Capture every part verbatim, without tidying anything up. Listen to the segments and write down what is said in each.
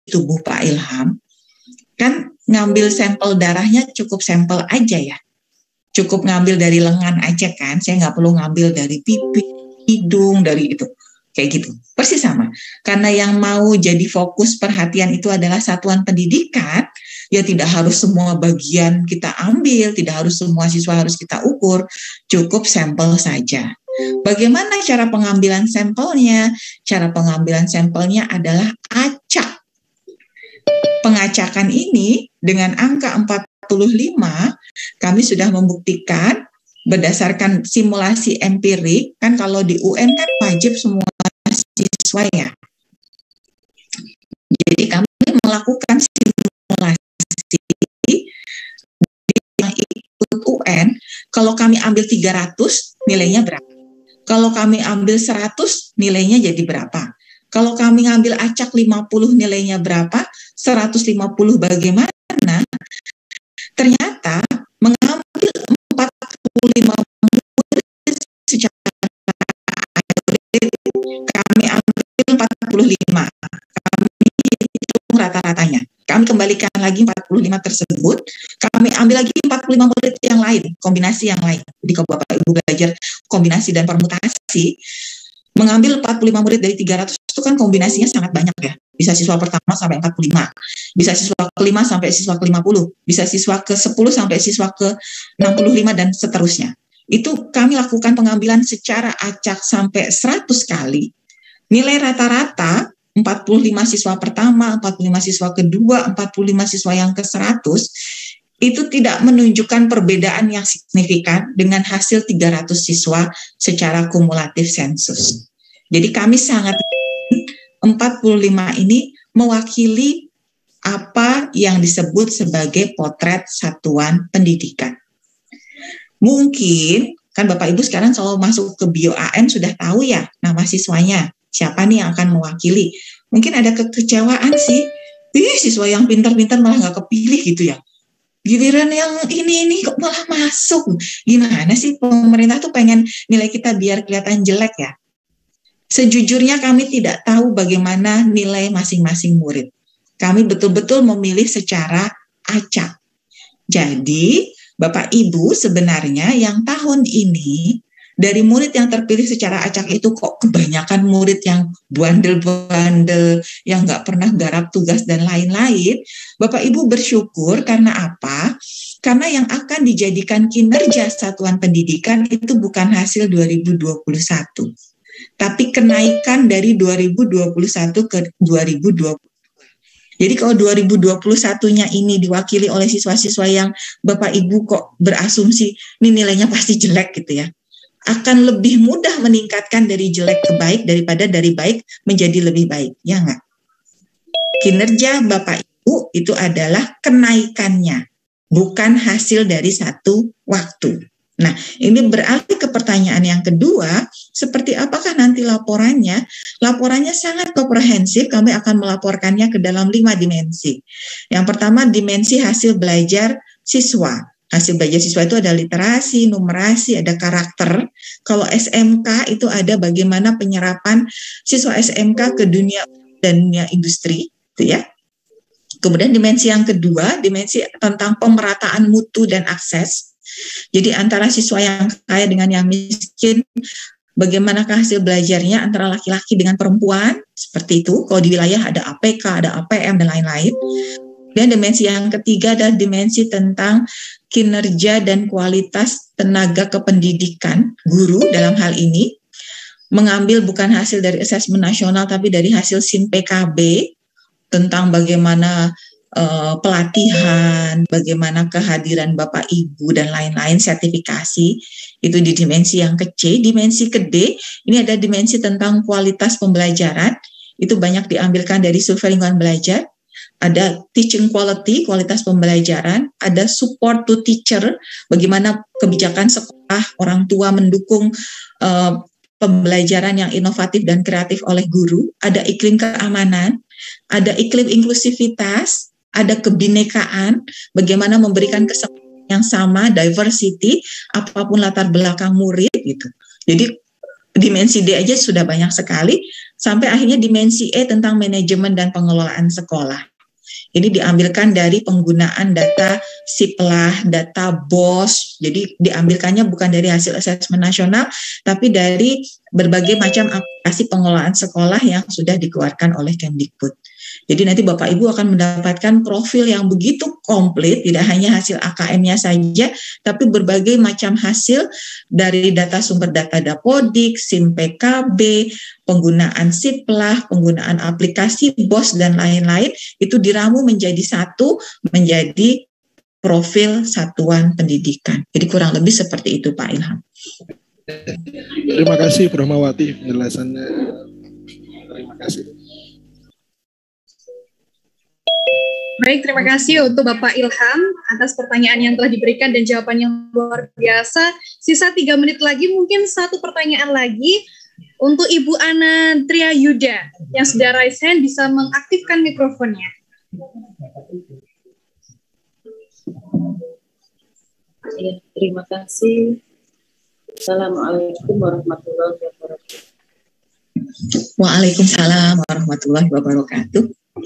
tubuh Pak Ilham, kan ngambil sampel darahnya cukup sampel aja ya. Cukup ngambil dari lengan aja kan, saya nggak perlu ngambil dari pipi, hidung, dari itu. Kayak gitu, persis sama. Karena yang mau jadi fokus perhatian itu adalah satuan pendidikan, ya tidak harus semua bagian kita ambil, tidak harus semua siswa harus kita ukur, cukup sampel saja. Bagaimana cara pengambilan sampelnya? Cara pengambilan sampelnya adalah acak. Pengacakan ini dengan angka empat puluh lima, kami sudah membuktikan berdasarkan simulasi empirik, kan kalau di U N kan wajib semua siswa ya. Jadi kami melakukan simulasi yang ikut U N, kalau kami ambil tiga ratus nilainya berapa? Kalau kami ambil seratus nilainya jadi berapa? Kalau kami ngambil acak lima puluh nilainya berapa? seratus lima puluh bagaimana? Ternyata mengambil empat puluh lima murid secara kami ambil empat puluh lima. Kami hitung rata-ratanya. Kami kembalikan lagi empat puluh lima tersebut. Kami ambil lagi empat puluh lima murid yang lain, kombinasi yang lain. Jadi kalau Bapak Ibu belajar kombinasi dan permutasi, mengambil empat puluh lima murid dari tiga ratus itu kan kombinasinya sangat banyak ya. Bisa siswa pertama sampai empat puluh lima, bisa siswa kelima sampai siswa ke lima puluh, bisa siswa ke sepuluh sampai siswa ke enam puluh lima dan seterusnya. Itu kami lakukan pengambilan secara acak sampai seratus kali. Nilai rata-rata empat puluh lima siswa pertama, empat puluh lima siswa kedua, empat puluh lima siswa yang ke seratus itu tidak menunjukkan perbedaan yang signifikan dengan hasil tiga ratus siswa secara kumulatif sensus. Jadi kami sangat empat puluh lima ini mewakili apa yang disebut sebagai potret satuan pendidikan. Mungkin, kan Bapak Ibu sekarang selalu masuk ke Bio A M sudah tahu ya nama siswanya, siapa nih yang akan mewakili. Mungkin ada kekecewaan sih, ih siswa yang pintar-pintar malah nggak kepilih gitu ya. Giliran yang ini-ini kok malah masuk. Gimana sih pemerintah tuh pengen nilai kita biar kelihatan jelek ya? Sejujurnya kami tidak tahu bagaimana nilai masing-masing murid. Kami betul-betul memilih secara acak. Jadi, Bapak Ibu sebenarnya yang tahun ini, dari murid yang terpilih secara acak itu kok kebanyakan murid yang bandel-bandel, yang nggak pernah garap tugas dan lain-lain. Bapak Ibu bersyukur karena apa? Karena yang akan dijadikan kinerja satuan pendidikan itu bukan hasil dua ribu dua puluh satu. Tapi kenaikan dari dua ribu dua puluh satu ke dua ribu dua puluh. Jadi kalau dua ribu dua puluh satu-nya ini diwakili oleh siswa-siswa yang Bapak Ibu kok berasumsi ini nilainya pasti jelek gitu ya, akan lebih mudah meningkatkan dari jelek ke baik daripada dari baik menjadi lebih baik, ya nggak? Kinerja Bapak Ibu itu adalah kenaikannya, bukan hasil dari satu waktu. Nah, ini beralih ke pertanyaan yang kedua, seperti apakah nanti laporannya? Laporannya sangat komprehensif, kami akan melaporkannya ke dalam lima dimensi. Yang pertama, dimensi hasil belajar siswa. Hasil belajar siswa itu ada literasi, numerasi, ada karakter. Kalau S M K itu ada bagaimana penyerapan siswa S M K ke dunia dan dunia industri, itu ya. Kemudian dimensi yang kedua, dimensi tentang pemerataan mutu dan akses. Jadi antara siswa yang kaya dengan yang miskin, bagaimanakah hasil belajarnya antara laki-laki dengan perempuan, seperti itu. Kalau di wilayah ada A P K, ada A P M, dan lain-lain. Dan dimensi yang ketiga adalah dimensi tentang kinerja dan kualitas tenaga kependidikan guru dalam hal ini. Mengambil bukan hasil dari asesmen nasional, tapi dari hasil S I N P K B, tentang bagaimana Uh, pelatihan, bagaimana kehadiran Bapak Ibu dan lain-lain, sertifikasi, itu di dimensi yang ke C. Dimensi ke D, ini ada dimensi tentang kualitas pembelajaran, itu banyak diambilkan dari survei lingkungan belajar. Ada teaching quality, kualitas pembelajaran, ada support to teacher, bagaimana kebijakan sekolah, orang tua mendukung uh, pembelajaran yang inovatif dan kreatif oleh guru, ada iklim keamanan, ada iklim inklusivitas, ada kebinekaan, bagaimana memberikan kesempatan yang sama, diversity, apapun latar belakang murid gitu. Jadi dimensi D aja sudah banyak sekali, sampai akhirnya dimensi E tentang manajemen dan pengelolaan sekolah. Ini diambilkan dari penggunaan data SIPLAH, data B O S. Jadi diambilkannya bukan dari hasil asesmen nasional, tapi dari berbagai macam aplikasi pengelolaan sekolah yang sudah dikeluarkan oleh Kemdikbud. Jadi nanti Bapak Ibu akan mendapatkan profil yang begitu komplit, tidak hanya hasil A K M-nya saja, tapi berbagai macam hasil dari data sumber data Dapodik, SIM P K B, penggunaan SIPLAH, penggunaan aplikasi B O S, dan lain-lain, itu diramu menjadi satu, menjadi profil satuan pendidikan. Jadi kurang lebih seperti itu Pak Ilham. Terima kasih Bu Rahmawati penjelasannya. Terima kasih. Baik, terima kasih untuk Bapak Ilham atas pertanyaan yang telah diberikan dan jawaban yang luar biasa. Sisa tiga menit lagi, mungkin satu pertanyaan lagi untuk Ibu Ana Triayuda yang sudah raise hand, bisa mengaktifkan mikrofonnya. Ya, terima kasih. Assalamualaikum warahmatullahi wabarakatuh. Waalaikumsalam warahmatullahi wabarakatuh.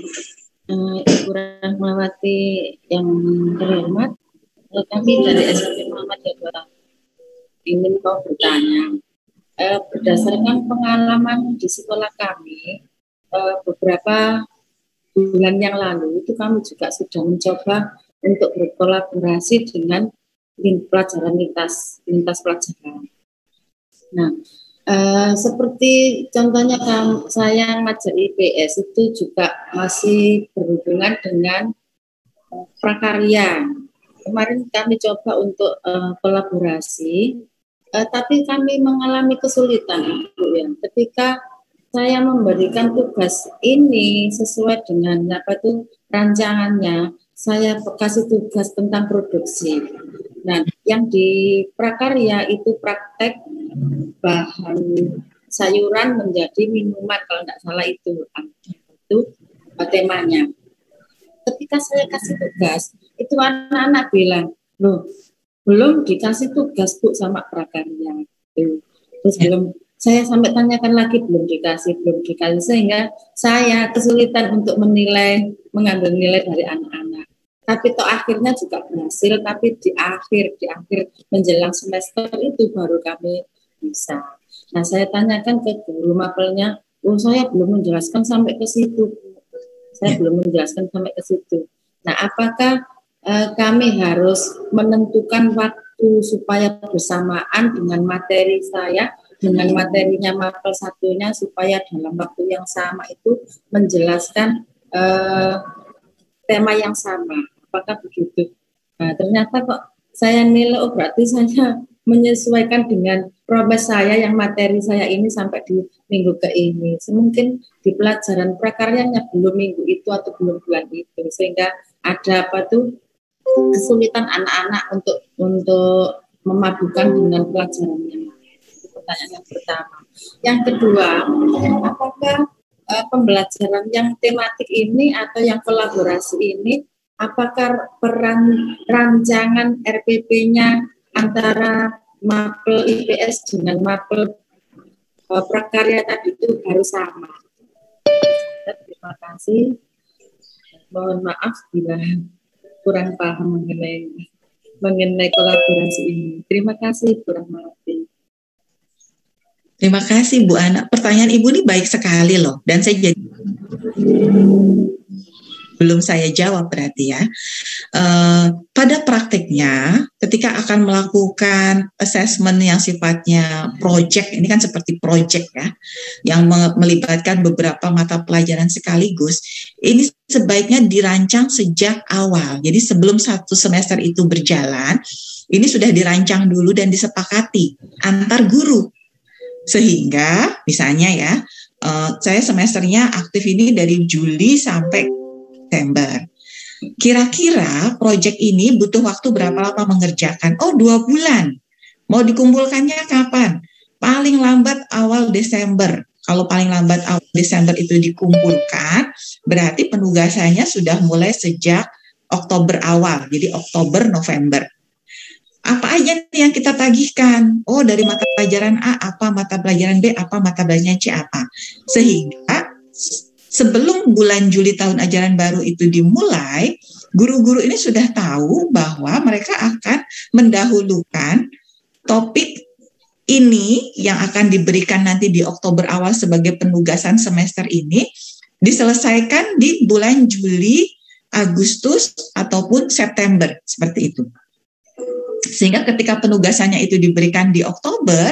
Ibu Rahmawati yang terhormat, kami dari S M P Muhammadiyah ingin mau bertanya, eh, berdasarkan pengalaman di sekolah kami, eh, beberapa bulan yang lalu itu kami juga sudah mencoba untuk berkolaborasi dengan pelajaran lintas lintas pelajaran. Nah, Uh, seperti contohnya kan, saya ngajar I P S itu juga masih berhubungan dengan uh, prakarya. Kemarin kami coba untuk uh, kolaborasi, uh, tapi kami mengalami kesulitan, Bu, ya. Ketika saya memberikan tugas ini sesuai dengan apa itu rancangannya, saya kasih tugas tentang produksi. Nah, yang di prakarya itu praktek bahan sayuran menjadi minuman, kalau tidak salah itu itu temanya. Ketika saya kasih tugas, itu anak-anak bilang, loh, belum dikasih tugas Bu sama prakarya. Terus belum, saya sampai tanyakan lagi, belum dikasih, belum dikasih, sehingga saya kesulitan untuk menilai, mengambil nilai dari anak-anak. Tapi toh akhirnya juga berhasil, tapi di akhir, di akhir menjelang semester itu baru kami bisa. Nah, saya tanyakan ke guru mapelnya, oh saya belum menjelaskan sampai ke situ. Saya ya. belum menjelaskan sampai ke situ. Nah, apakah eh, kami harus menentukan waktu supaya bersamaan dengan materi saya, dengan materinya mapel satunya, supaya dalam waktu yang sama itu menjelaskan eh, tema yang sama. Apakah begitu? Nah, ternyata kok saya nilai, oh berarti saya menyesuaikan dengan progres saya yang materi saya ini sampai di minggu ke ini. Semungkin di pelajaran prakaryanya belum minggu itu atau belum bulan itu, sehingga ada apa tuh kesulitan anak-anak untuk untuk memadukan dengan pelajaran yang lain. Itu pertanyaan yang pertama. Yang kedua, apakah uh, pembelajaran yang tematik ini atau yang kolaborasi ini, apakah peran rancangan R P P-nya antara mapel I P S dengan mapel uh, prakarya tadi itu harus sama? Terima kasih. Mohon maaf bila kurang paham mengenai mengenai kolaborasi ini. Terima kasih, Bu Rahmawati. Terima kasih Bu Ana. Pertanyaan Ibu ini baik sekali loh, dan saya jadi belum saya jawab berarti ya. Uh, pada praktiknya, ketika akan melakukan assessment yang sifatnya project, ini kan seperti project ya, yang melibatkan beberapa mata pelajaran sekaligus, ini sebaiknya dirancang sejak awal. Jadi sebelum satu semester itu berjalan, ini sudah dirancang dulu dan disepakati antar guru. Sehingga misalnya ya, uh, saya semesternya aktif ini dari Juli sampai Desember. Kira-kira proyek ini butuh waktu berapa lama mengerjakan? Oh, dua bulan. Mau dikumpulkannya kapan? Paling lambat awal Desember. Kalau paling lambat awal Desember itu dikumpulkan, berarti penugasannya sudah mulai sejak Oktober awal. Jadi Oktober, November. apa aja nih yang kita tagihkan. Oh, dari mata pelajaran A apa, mata pelajaran B apa, mata pelajaran C apa. Sehingga sebelum bulan Juli tahun ajaran baru itu dimulai, guru-guru ini sudah tahu bahwa mereka akan mendahulukan topik ini yang akan diberikan nanti di Oktober awal sebagai penugasan semester ini diselesaikan di bulan Juli, Agustus, ataupun September, seperti itu. Sehingga ketika penugasannya itu diberikan di Oktober,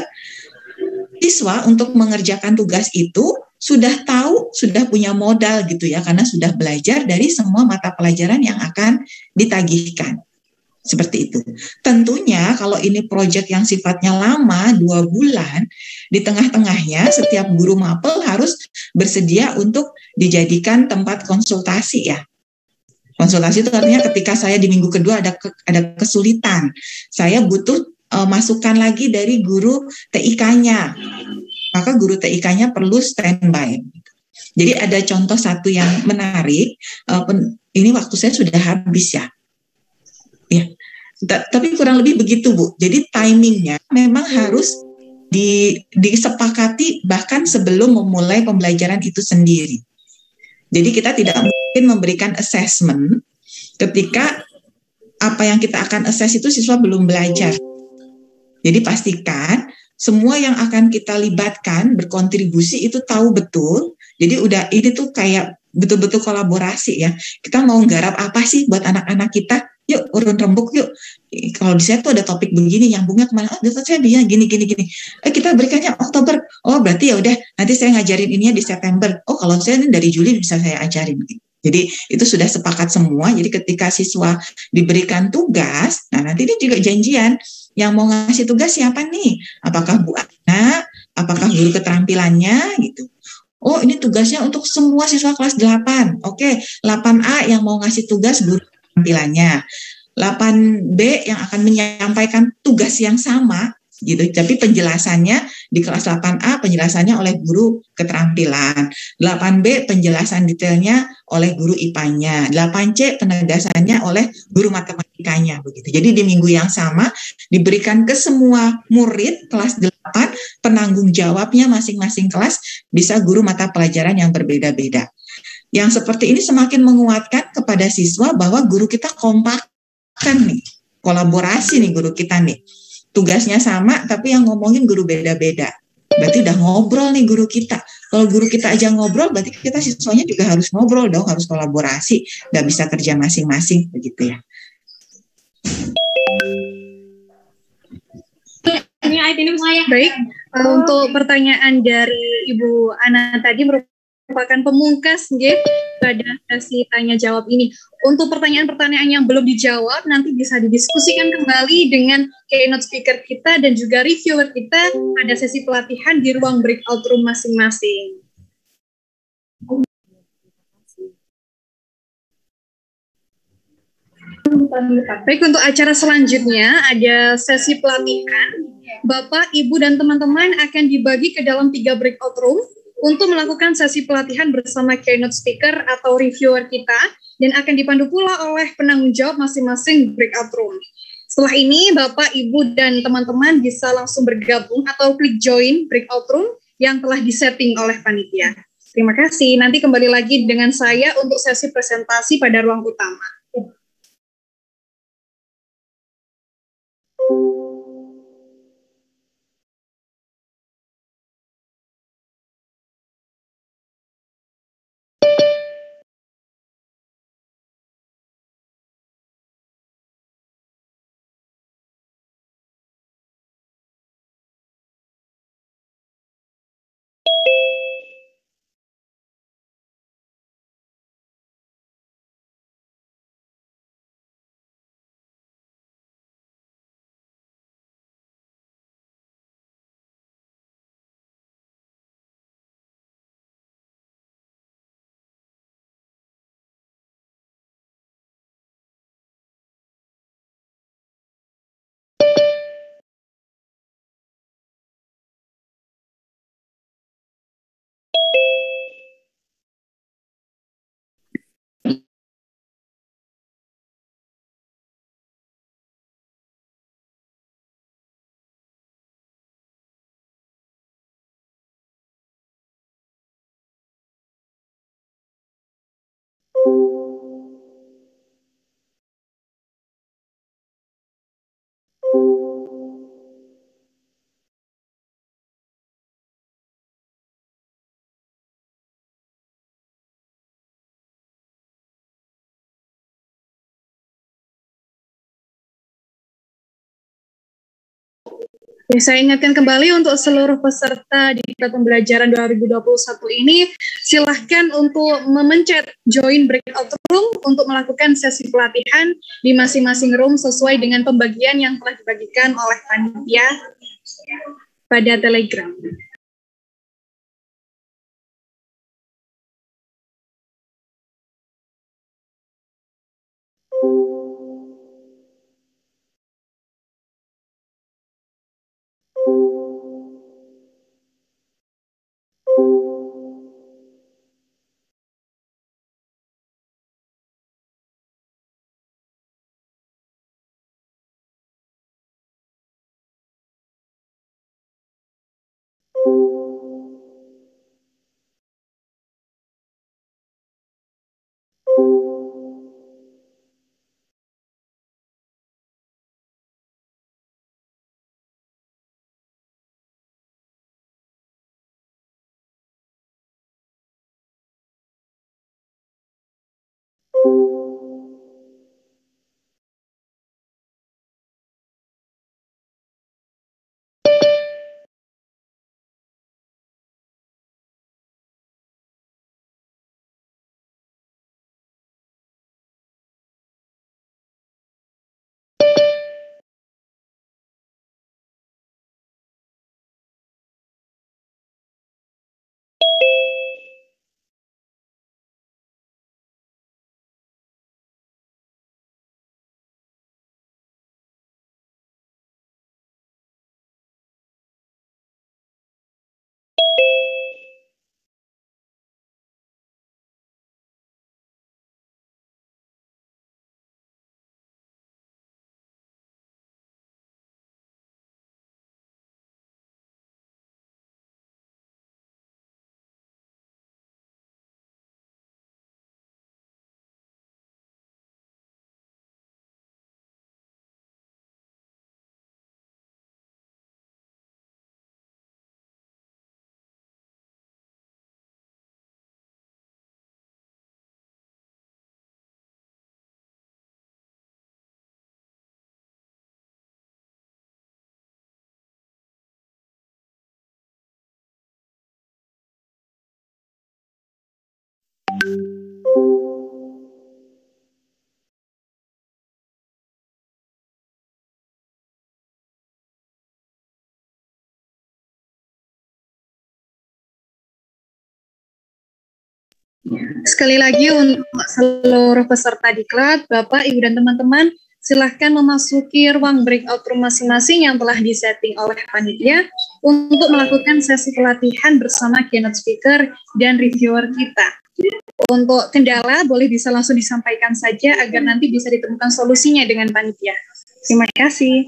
siswa untuk mengerjakan tugas itu sudah tahu, sudah punya modal gitu ya, karena sudah belajar dari semua mata pelajaran yang akan ditagihkan. Seperti itu. Tentunya kalau ini proyek yang sifatnya lama, dua bulan, di tengah-tengahnya setiap guru mapel harus bersedia untuk dijadikan tempat konsultasi ya. Konsultasi itu artinya ketika saya di minggu kedua ada ke, ada kesulitan, saya butuh uh, masukan lagi dari guru T I K-nya. Maka guru T I K-nya perlu standby. Jadi ada contoh satu yang menarik, uh, pen, ini waktu saya sudah habis ya. Ya, tapi kurang lebih begitu Bu. Jadi timingnya memang harus di, disepakati bahkan sebelum memulai pembelajaran itu sendiri. Jadi kita tidak mungkin memberikan assessment ketika apa yang kita akan assess itu siswa belum belajar. Jadi pastikan semua yang akan kita libatkan berkontribusi itu tahu betul. Jadi udah ini tuh kayak betul-betul kolaborasi ya. Kita mau nggarap apa sih buat anak-anak kita? Yuk urun rembuk yuk. Kalau di saya tuh ada topik begini, nyambungnya kemana? Oh, dokter saya dia gini gini gini. Eh kita berikannya Oktober. Oh berarti ya udah nanti saya ngajarin ininya di September. Oh kalau saya ini dari Juli bisa saya ajarin. Jadi itu sudah sepakat semua. Jadi ketika siswa diberikan tugas, nah nanti dia juga janjian. Yang mau ngasih tugas siapa nih? Apakah Bu Ana? Apakah guru keterampilannya gitu? Oh ini tugasnya untuk semua siswa kelas delapan. Oke, delapan A yang mau ngasih tugas guru tampilannya, delapan B yang akan menyampaikan tugas yang sama gitu, tapi penjelasannya di kelas delapan A penjelasannya oleh guru keterampilan, delapan B penjelasan detailnya oleh guru I P A-nya, delapan C penegasannya oleh guru matematikanya begitu. Jadi di minggu yang sama diberikan ke semua murid kelas delapan, penanggung jawabnya masing-masing kelas bisa guru mata pelajaran yang berbeda-beda. Yang seperti ini semakin menguatkan kepada siswa bahwa guru kita kompak kan nih, kolaborasi nih guru kita nih. Tugasnya sama tapi yang ngomongin guru beda-beda. Berarti udah ngobrol nih guru kita. Kalau guru kita aja ngobrol, berarti kita siswanya juga harus ngobrol dong, harus kolaborasi. Nggak bisa kerja masing-masing begitu ya. Baik, untuk pertanyaan dari Ibu Ana tadi merupakan pemungkas nggih pada sesi tanya jawab ini. Untuk pertanyaan-pertanyaan yang belum dijawab nanti bisa didiskusikan kembali dengan keynote speaker kita dan juga reviewer kita pada sesi pelatihan di ruang breakout room masing-masing. Baik, untuk acara selanjutnya ada sesi pelatihan. Bapak, Ibu, dan teman-teman akan dibagi ke dalam tiga breakout room untuk melakukan sesi pelatihan bersama keynote speaker atau reviewer kita dan akan dipandu pula oleh penanggung jawab masing-masing breakout room. Setelah ini, Bapak, Ibu, dan teman-teman bisa langsung bergabung atau klik join breakout room yang telah disetting oleh panitia. Terima kasih. Nanti kembali lagi dengan saya untuk sesi presentasi pada ruang utama. Oke, saya ingatkan kembali untuk seluruh peserta di Diklat Pembelajaran dua ribu dua puluh satu ini, silahkan untuk memencet join breakout room untuk melakukan sesi pelatihan di masing-masing room sesuai dengan pembagian yang telah dibagikan oleh panitia pada Telegram. Sekali lagi untuk seluruh peserta diklat, Bapak, Ibu, dan teman-teman, silahkan memasuki ruang breakout room masing-masing yang telah disetting oleh panitia untuk melakukan sesi pelatihan bersama keynote speaker dan reviewer kita. Untuk kendala, boleh bisa langsung disampaikan saja agar nanti bisa ditemukan solusinya dengan panitia. Terima kasih.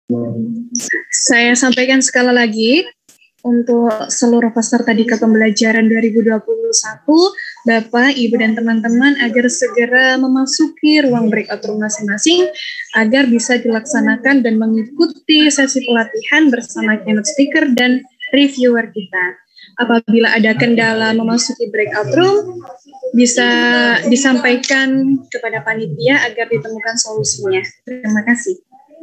Saya sampaikan sekali lagi untuk seluruh peserta di pembelajaran dua ribu dua puluh satu, Bapak, Ibu, dan teman-teman agar segera memasuki ruang breakout room masing-masing agar bisa dilaksanakan dan mengikuti sesi pelatihan bersama keynote speaker dan reviewer kita. Apabila ada kendala memasuki breakout room, bisa disampaikan kepada panitia agar ditemukan solusinya. Terima kasih.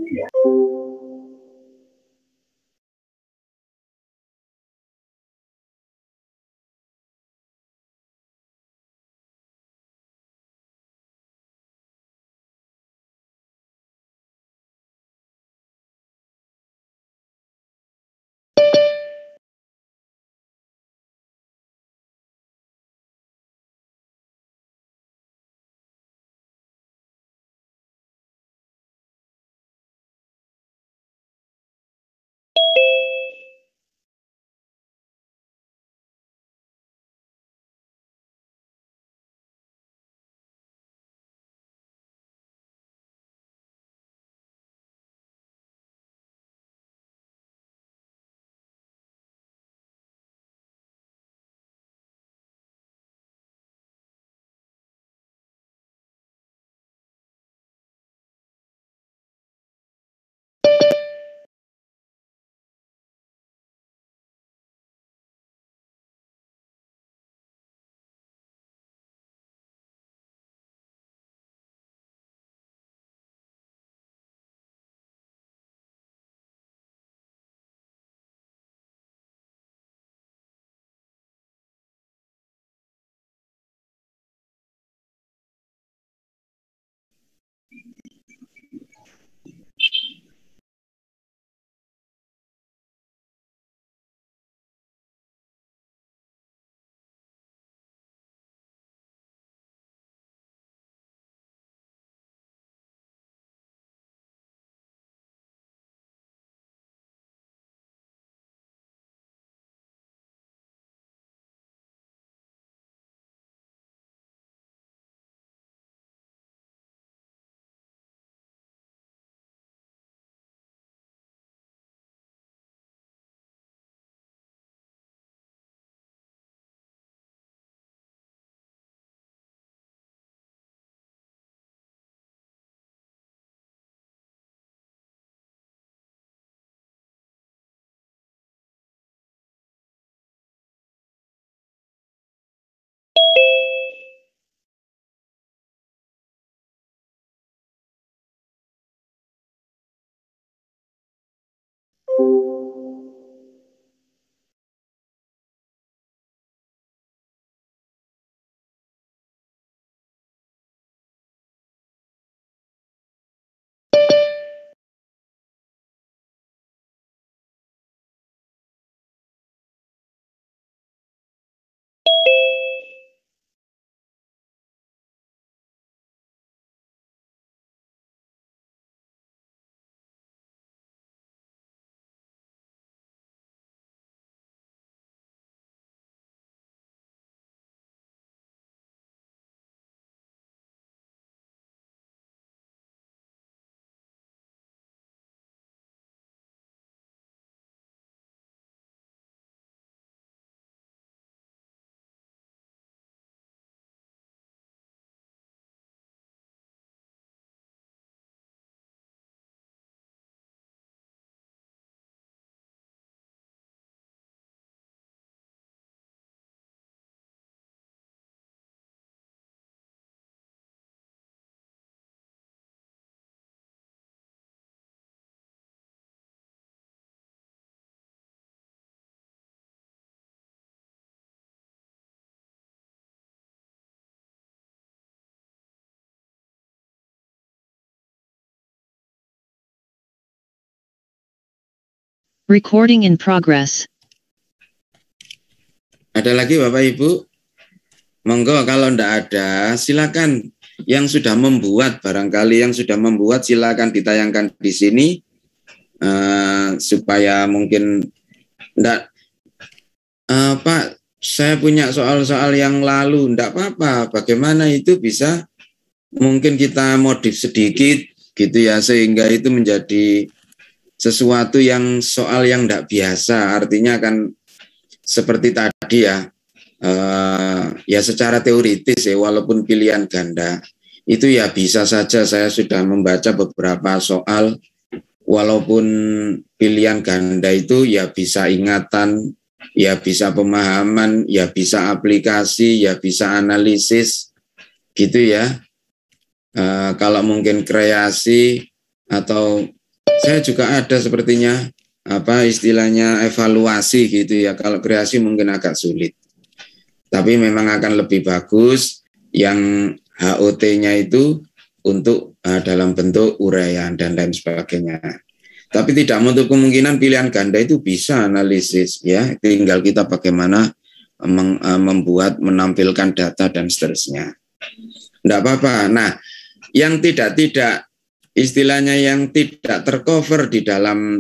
Recording in progress. Ada lagi Bapak Ibu? Monggo kalau enggak ada, silakan yang sudah membuat, barangkali yang sudah membuat silakan ditayangkan di sini uh, supaya mungkin enggak uh, Pak, saya punya soal-soal yang lalu, enggak apa-apa. Bagaimana itu bisa mungkin kita modif sedikit gitu ya, sehingga itu menjadi sesuatu yang soal yang tidak biasa, artinya kan seperti tadi ya, uh, ya secara teoritis ya, walaupun pilihan ganda, itu ya bisa saja saya sudah membaca beberapa soal, walaupun pilihan ganda itu ya bisa ingatan, ya bisa pemahaman, ya bisa aplikasi, ya bisa analisis, gitu ya. Uh, kalau mungkin kreasi atau saya juga ada sepertinya apa istilahnya evaluasi gitu ya. Kalau kreasi mungkin agak sulit, tapi memang akan lebih bagus yang H O T-nya itu untuk uh, dalam bentuk uraian dan lain sebagainya. Tapi tidak menutup kemungkinan pilihan ganda itu bisa analisis ya. Tinggal kita bagaimana meng, uh, membuat menampilkan data dan seterusnya. Tidak apa-apa. Nah, yang tidak-tidak, istilahnya yang tidak tercover di dalam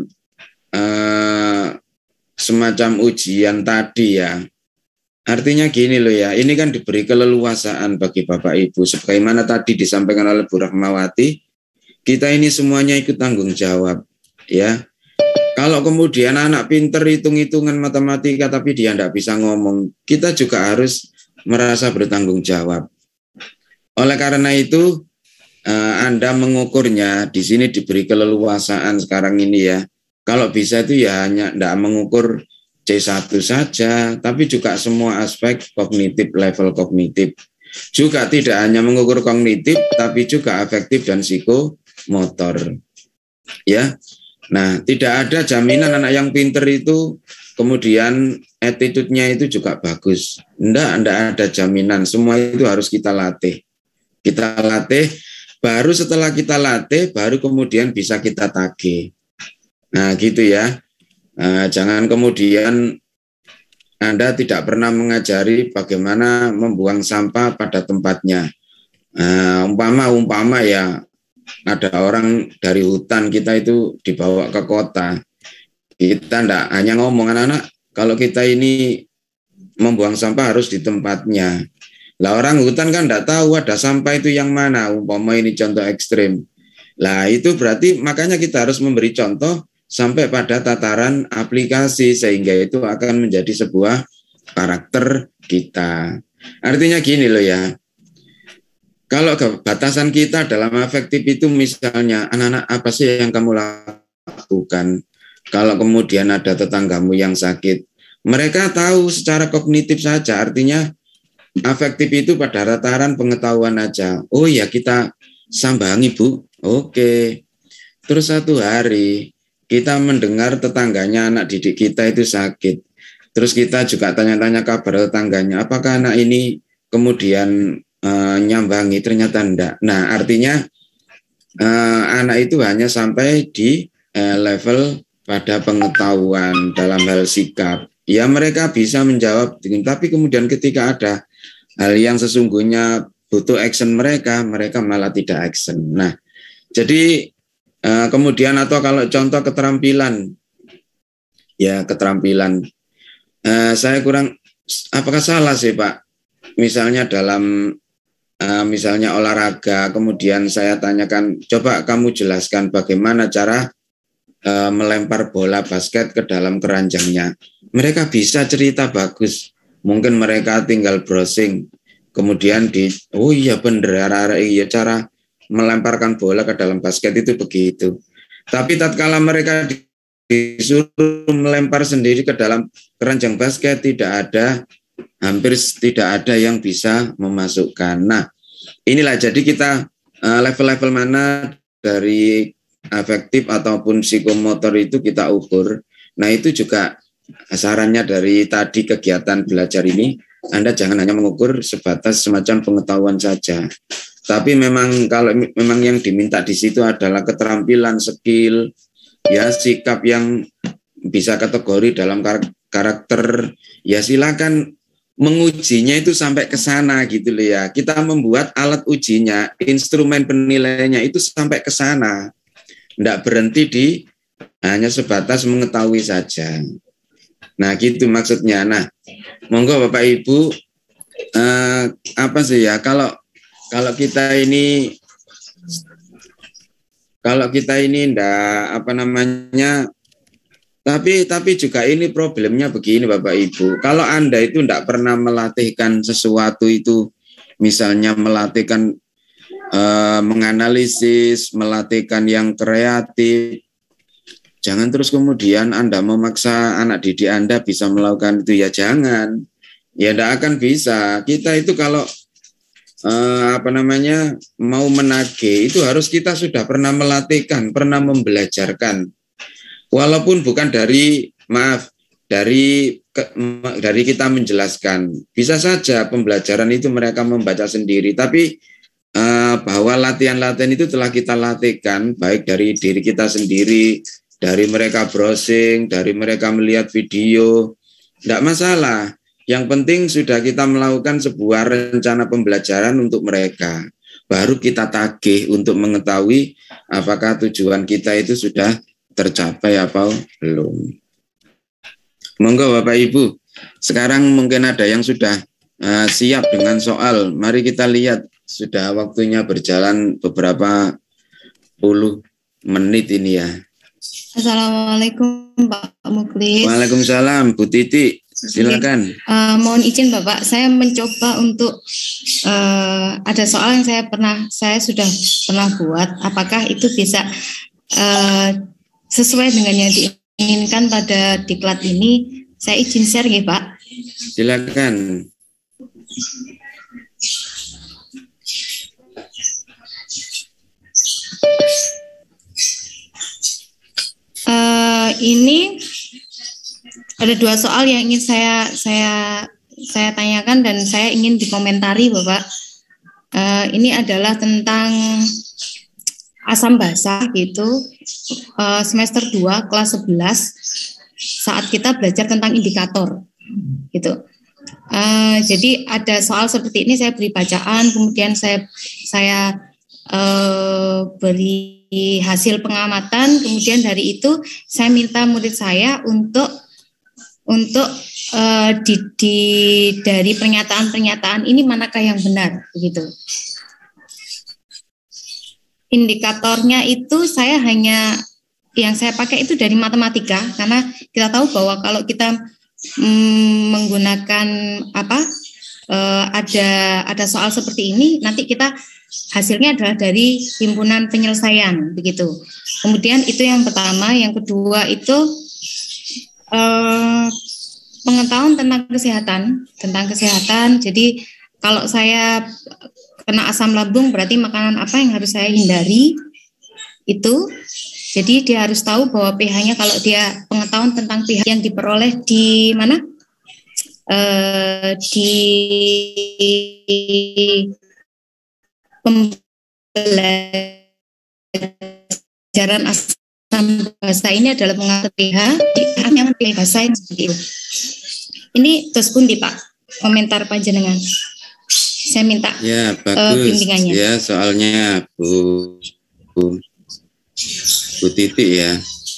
uh, semacam ujian tadi ya. Artinya gini loh ya, ini kan diberi keleluasaan bagi Bapak Ibu. Sebagaimana tadi disampaikan oleh Bu Rahmawati, kita ini semuanya ikut tanggung jawab ya. Kalau kemudian anak pinter hitung-hitungan matematika tapi dia tidak bisa ngomong, kita juga harus merasa bertanggung jawab. Oleh karena itu, Uh, Anda mengukurnya di sini diberi keleluasaan sekarang ini ya. Kalau bisa itu ya hanya tidak mengukur C satu saja, tapi juga semua aspek kognitif, level kognitif. Juga tidak hanya mengukur kognitif, tapi juga afektif dan psikomotor. Ya, nah tidak ada jaminan anak yang pinter itu kemudian attitude-nya itu juga bagus. Tidak, tidak ada jaminan. Semua itu harus kita latih. Kita latih. Baru setelah kita latih, baru kemudian bisa kita tagih. Nah gitu ya. Nah, jangan kemudian Anda tidak pernah mengajari bagaimana membuang sampah pada tempatnya. Nah, umpama-umpama ya, ada orang dari hutan kita itu dibawa ke kota. Kita enggak hanya ngomong anak-anak, kalau kita ini membuang sampah harus di tempatnya. Lah orang hutan kan enggak tahu ada sampah itu yang mana, umpama ini contoh ekstrim. Lah itu berarti makanya kita harus memberi contoh sampai pada tataran aplikasi sehingga itu akan menjadi sebuah karakter kita. Artinya gini loh ya. Kalau batasan kita dalam afektif itu misalnya anak-anak apa sih yang kamu lakukan? Kalau kemudian ada tetanggamu yang sakit, mereka tahu secara kognitif saja, artinya afektif itu pada tataran pengetahuan aja. Oh ya kita sambangi Bu, oke. Terus satu hari kita mendengar tetangganya anak didik kita itu sakit. Terus kita juga tanya-tanya kabar tetangganya, apakah anak ini kemudian uh, nyambangi? Ternyata enggak. Nah artinya uh, anak itu hanya sampai di uh, level pada pengetahuan dalam hal sikap. Ya mereka bisa menjawab, tapi kemudian ketika ada hal yang sesungguhnya butuh action mereka, mereka malah tidak action. Nah, jadi eh, kemudian atau kalau contoh keterampilan, ya keterampilan, eh, saya kurang, apakah salah sih Pak? Misalnya dalam, eh, misalnya olahraga, kemudian saya tanyakan, coba kamu jelaskan bagaimana cara eh, melempar bola basket ke dalam keranjangnya. Mereka bisa cerita bagus. Mungkin mereka tinggal browsing, kemudian di, oh iya bener, iya cara melemparkan bola ke dalam basket itu begitu. Tapi tatkala mereka disuruh melempar sendiri ke dalam keranjang basket, tidak ada, hampir tidak ada yang bisa memasukkan. Nah, inilah jadi kita level-level mana dari afektif ataupun psikomotor itu kita ukur. Nah itu juga sarannya dari tadi kegiatan belajar ini, Anda jangan hanya mengukur sebatas semacam pengetahuan saja. Tapi memang kalau memang yang diminta di situ adalah keterampilan, skill, ya sikap yang bisa kategori dalam karakter, ya silakan mengujinya itu sampai ke sana gitu loh ya. Kita membuat alat ujinya, instrumen penilaiannya itu sampai ke sana. Tidak berhenti di hanya sebatas mengetahui saja. Nah gitu maksudnya. Nah monggo Bapak Ibu eh, apa sih ya kalau kalau kita ini kalau kita ini ndak apa namanya, tapi tapi juga ini problemnya begini Bapak Ibu. Kalau Anda itu ndak pernah melatihkan sesuatu itu, misalnya melatihkan eh, menganalisis, melatihkan yang kreatif, jangan terus kemudian Anda memaksa anak didik Anda bisa melakukan itu, ya jangan. Ya ndak akan bisa. Kita itu kalau Uh, apa namanya mau menagih itu harus kita sudah pernah melatihkan, pernah membelajarkan, walaupun bukan dari maaf dari ke, dari kita menjelaskan. Bisa saja pembelajaran itu mereka membaca sendiri, tapi uh, bahwa latihan-latihan itu telah kita latihkan baik dari diri kita sendiri, dari mereka browsing, dari mereka melihat video, tidak masalah. Yang penting sudah kita melakukan sebuah rencana pembelajaran untuk mereka. Baru kita tagih untuk mengetahui apakah tujuan kita itu sudah tercapai apa belum. Monggo Bapak Ibu, sekarang mungkin ada yang sudah uh, siap dengan soal. Mari kita lihat, sudah waktunya berjalan beberapa puluh menit ini ya. Assalamualaikum Pak Muklis. Waalaikumsalam Bu Titi. Silakan. Uh, mohon izin Bapak, saya mencoba untuk uh, ada soal yang saya pernah saya sudah pernah buat. Apakah itu bisa uh, sesuai dengan yang diinginkan pada diklat ini? Saya izin share ya Pak. Silakan. Uh, ini ada dua soal yang ingin saya saya saya tanyakan dan saya ingin dikomentari Bapak. Uh, ini adalah tentang asam basa gitu. Uh, semester dua kelas sebelas saat kita belajar tentang indikator gitu. Uh, jadi ada soal seperti ini, saya beri bacaan, kemudian saya saya uh, beri hasil pengamatan, kemudian dari itu saya minta murid saya untuk untuk uh, di, di dari pernyataan-pernyataan ini manakah yang benar begitu. Indikatornya itu saya hanya yang saya pakai itu dari matematika, karena kita tahu bahwa kalau kita mm, menggunakan apa uh, ada ada soal seperti ini, nanti kita hasilnya adalah dari himpunan penyelesaian begitu. Kemudian itu yang pertama, yang kedua itu Uh, pengetahuan tentang kesehatan, tentang kesehatan. Jadi kalau saya kena asam lambung, berarti makanan apa yang harus saya hindari itu. Jadi dia harus tahu bahwa pH-nya, kalau dia pengetahuan tentang pH yang diperoleh di mana, uh, di pembelajaran asam basa ini adalah pengatur pH di yang pH basa yang seperti itu. Ini terus pundi Pak, komentar panjenengan. Saya minta ya, bagus. Uh, bimbingannya. Ya, soalnya Bu Bu, Bu Titi ya.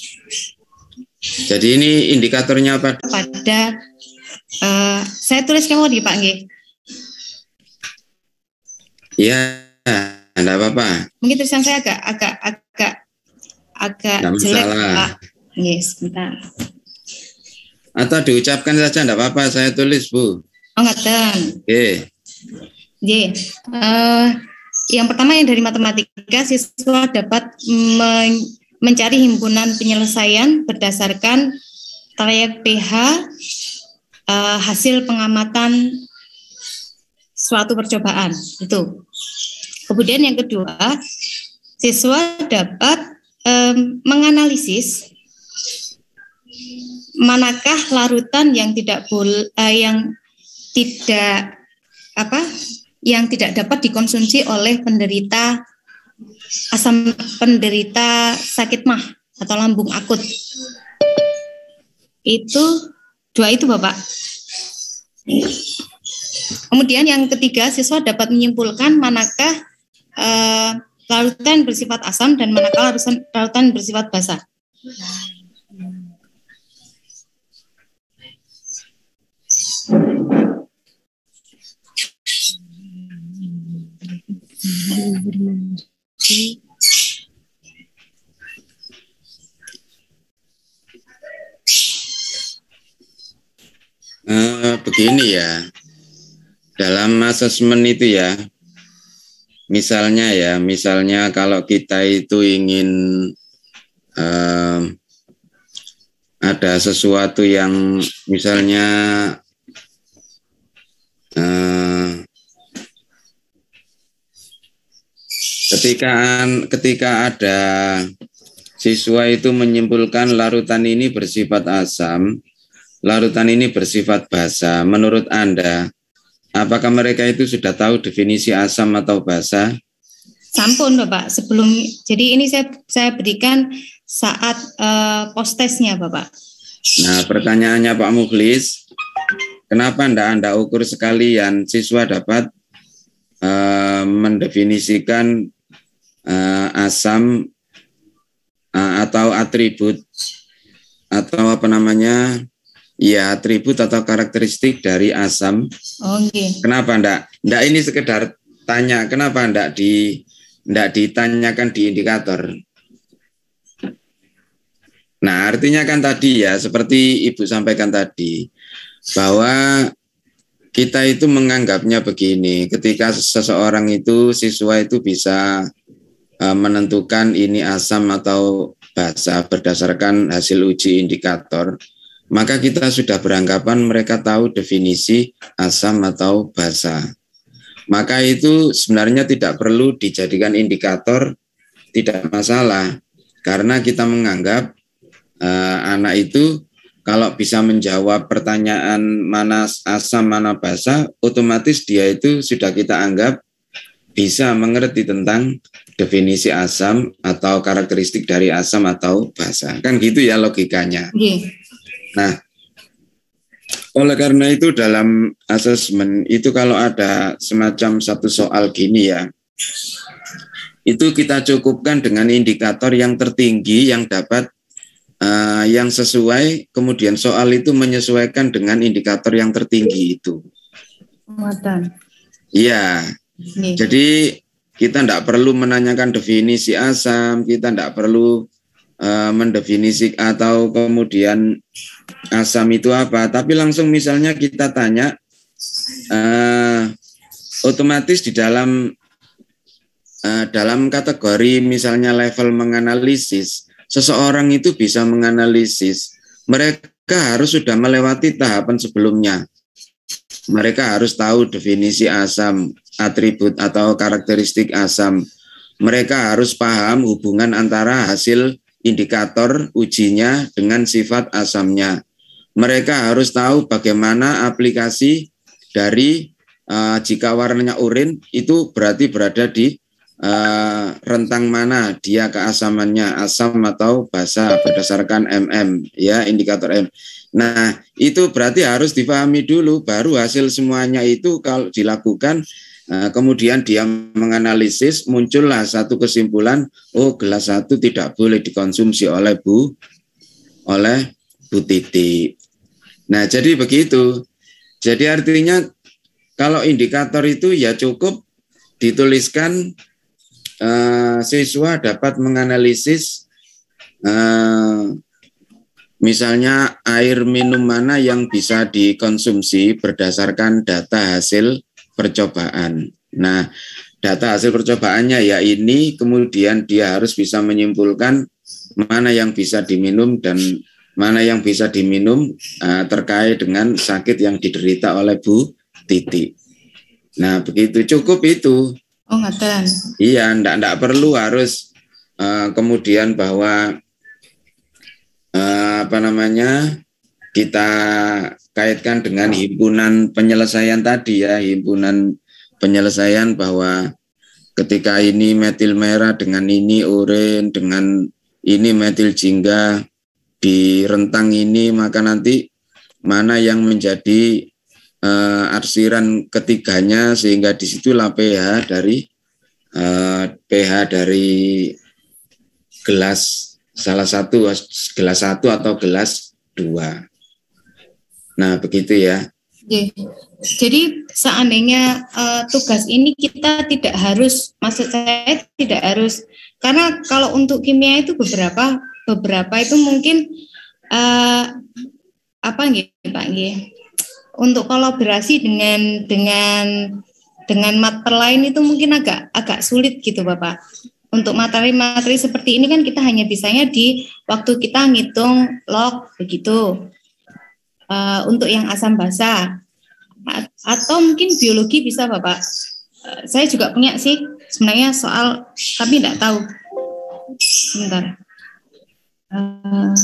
Jadi ini indikatornya apa? Pada uh, saya tulis kamu di Pak Nggih. Ya, enggak apa-apa. Mungkin tulisan saya agak agak agak agak Nggak jelek masalah. Pak. Yes, bentar. Atau diucapkan saja enggak apa-apa, saya tulis Bu. Oh ngaten. Oke. J. Uh, yang pertama yang dari matematika, siswa dapat men mencari himpunan penyelesaian berdasarkan trayek pH uh, hasil pengamatan suatu percobaan itu. Kemudian yang kedua, siswa dapat um, menganalisis manakah larutan yang tidak boleh uh, yang tidak apa yang tidak dapat dikonsumsi oleh penderita asam penderita sakit mah atau lambung akut. Itu dua itu Bapak. Kemudian yang ketiga, siswa dapat menyimpulkan manakah uh, larutan bersifat asam dan manakah larutan, larutan bersifat basa. begini ya, dalam asesmen itu ya, misalnya ya, misalnya kalau kita itu ingin eh, ada sesuatu yang misalnya eh, ketika ketika ada siswa itu menyimpulkan larutan ini bersifat asam, larutan ini bersifat basa. Menurut Anda, apakah mereka itu sudah tahu definisi asam atau basa? Sampun Bapak, sebelum jadi ini saya saya berikan saat uh, post-testnya Bapak. Nah, pertanyaannya Pak Mukhlis, kenapa Anda Anda ukur sekalian siswa dapat uh, mendefinisikan uh, asam uh, atau atribut atau apa namanya? Ya, atribut atau karakteristik dari asam. Oh, okay. Kenapa enggak? Enggak ini sekedar tanya, kenapa enggak di enggak ditanyakan di indikator? Nah, artinya kan tadi ya, seperti Ibu sampaikan tadi, bahwa kita itu menganggapnya begini, ketika seseorang itu, siswa itu bisa uh, menentukan ini asam atau basa berdasarkan hasil uji indikator, maka kita sudah beranggapan mereka tahu definisi asam atau basa. Maka itu sebenarnya tidak perlu dijadikan indikator, tidak masalah. Karena kita menganggap eh, anak itu kalau bisa menjawab pertanyaan mana asam, mana basa, otomatis dia itu sudah kita anggap bisa mengerti tentang definisi asam atau karakteristik dari asam atau basa. Kan gitu ya logikanya. Yeah. Nah, oleh karena itu dalam asesmen itu kalau ada semacam satu soal gini ya, itu kita cukupkan dengan indikator yang tertinggi yang dapat uh, yang sesuai, kemudian soal itu menyesuaikan dengan indikator yang tertinggi itu. Muatan. Iya. Yeah. Jadi kita tidak perlu menanyakan definisi asam, kita tidak perlu Uh, mendefinisi atau kemudian asam itu apa, tapi langsung misalnya kita tanya uh, otomatis di dalam uh, dalam kategori misalnya level menganalisis, seseorang itu bisa menganalisis, mereka harus sudah melewati tahapan sebelumnya, mereka harus tahu definisi asam, atribut atau karakteristik asam, mereka harus paham hubungan antara hasil indikator ujinya dengan sifat asamnya. Mereka harus tahu bagaimana aplikasi dari uh, jika warnanya urin itu berarti berada di uh, rentang mana dia keasamannya, asam atau basa berdasarkan M M ya, indikator M. Nah, itu berarti harus dipahami dulu, baru hasil semuanya itu kalau dilakukan Nah, kemudian dia menganalisis, muncullah satu kesimpulan, oh gelas satu tidak boleh dikonsumsi oleh Bu, oleh Bu Titi. Nah, jadi begitu. Jadi artinya kalau indikator itu ya cukup dituliskan uh, siswa dapat menganalisis uh, misalnya air minum mana yang bisa dikonsumsi berdasarkan data hasil percobaan. Nah, data hasil percobaannya ya ini, kemudian dia harus bisa menyimpulkan mana yang bisa diminum dan mana yang bisa diminum uh, terkait dengan sakit yang diderita oleh Bu Titi. Nah, begitu cukup itu. Oh, ngaten. Iya, enggak enggak perlu harus uh, kemudian bahwa uh, apa namanya kita kaitkan dengan himpunan penyelesaian tadi ya, himpunan penyelesaian bahwa ketika ini metil merah dengan ini urin, dengan ini metil jingga di rentang ini, maka nanti mana yang menjadi uh, arsiran ketiganya sehingga disitulah pH dari uh, pH dari gelas salah satu gelas satu atau gelas dua. Nah, begitu ya. Oke. Jadi seandainya uh, tugas ini kita tidak harus, maksud saya tidak harus, karena kalau untuk kimia itu beberapa beberapa itu mungkin uh, apa nggih Pak nggih, untuk kolaborasi dengan dengan dengan mata lain itu mungkin agak agak sulit gitu Bapak. Untuk materi-materi seperti ini kan kita hanya bisanya di waktu kita ngitung log begitu. Uh, untuk yang asam basa A- atau mungkin biologi bisa Bapak. Uh, saya juga punya sih sebenarnya soal tapi tidak tahu. Sebentar. Uh,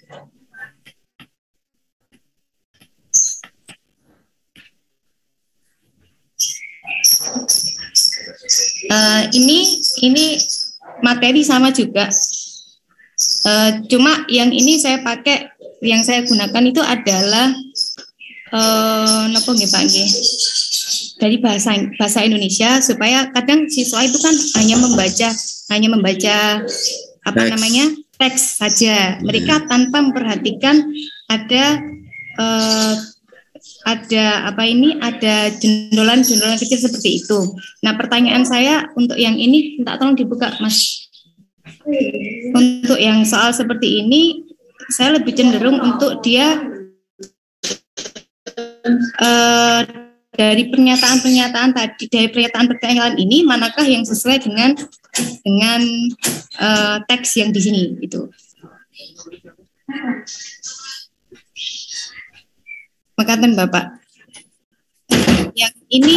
Uh, ini ini materi sama juga, uh, cuma yang ini saya pakai, yang saya gunakan itu adalah uh, apa nggih Pak nggih, dari bahasa bahasa Indonesia, supaya kadang siswa itu kan hanya membaca hanya membaca apa teks. namanya teks saja, mereka tanpa memperhatikan ada uh, ada apa ini ada jendolan-jendolan kecil seperti itu. Nah, pertanyaan saya untuk yang ini minta tolong dibuka Mas. Untuk yang soal seperti ini saya lebih cenderung untuk dia uh, dari pernyataan-pernyataan tadi, dari pernyataan-pernyataan ini manakah yang sesuai dengan dengan uh, teks yang di sini itu. Makatan Bapak. Yang ini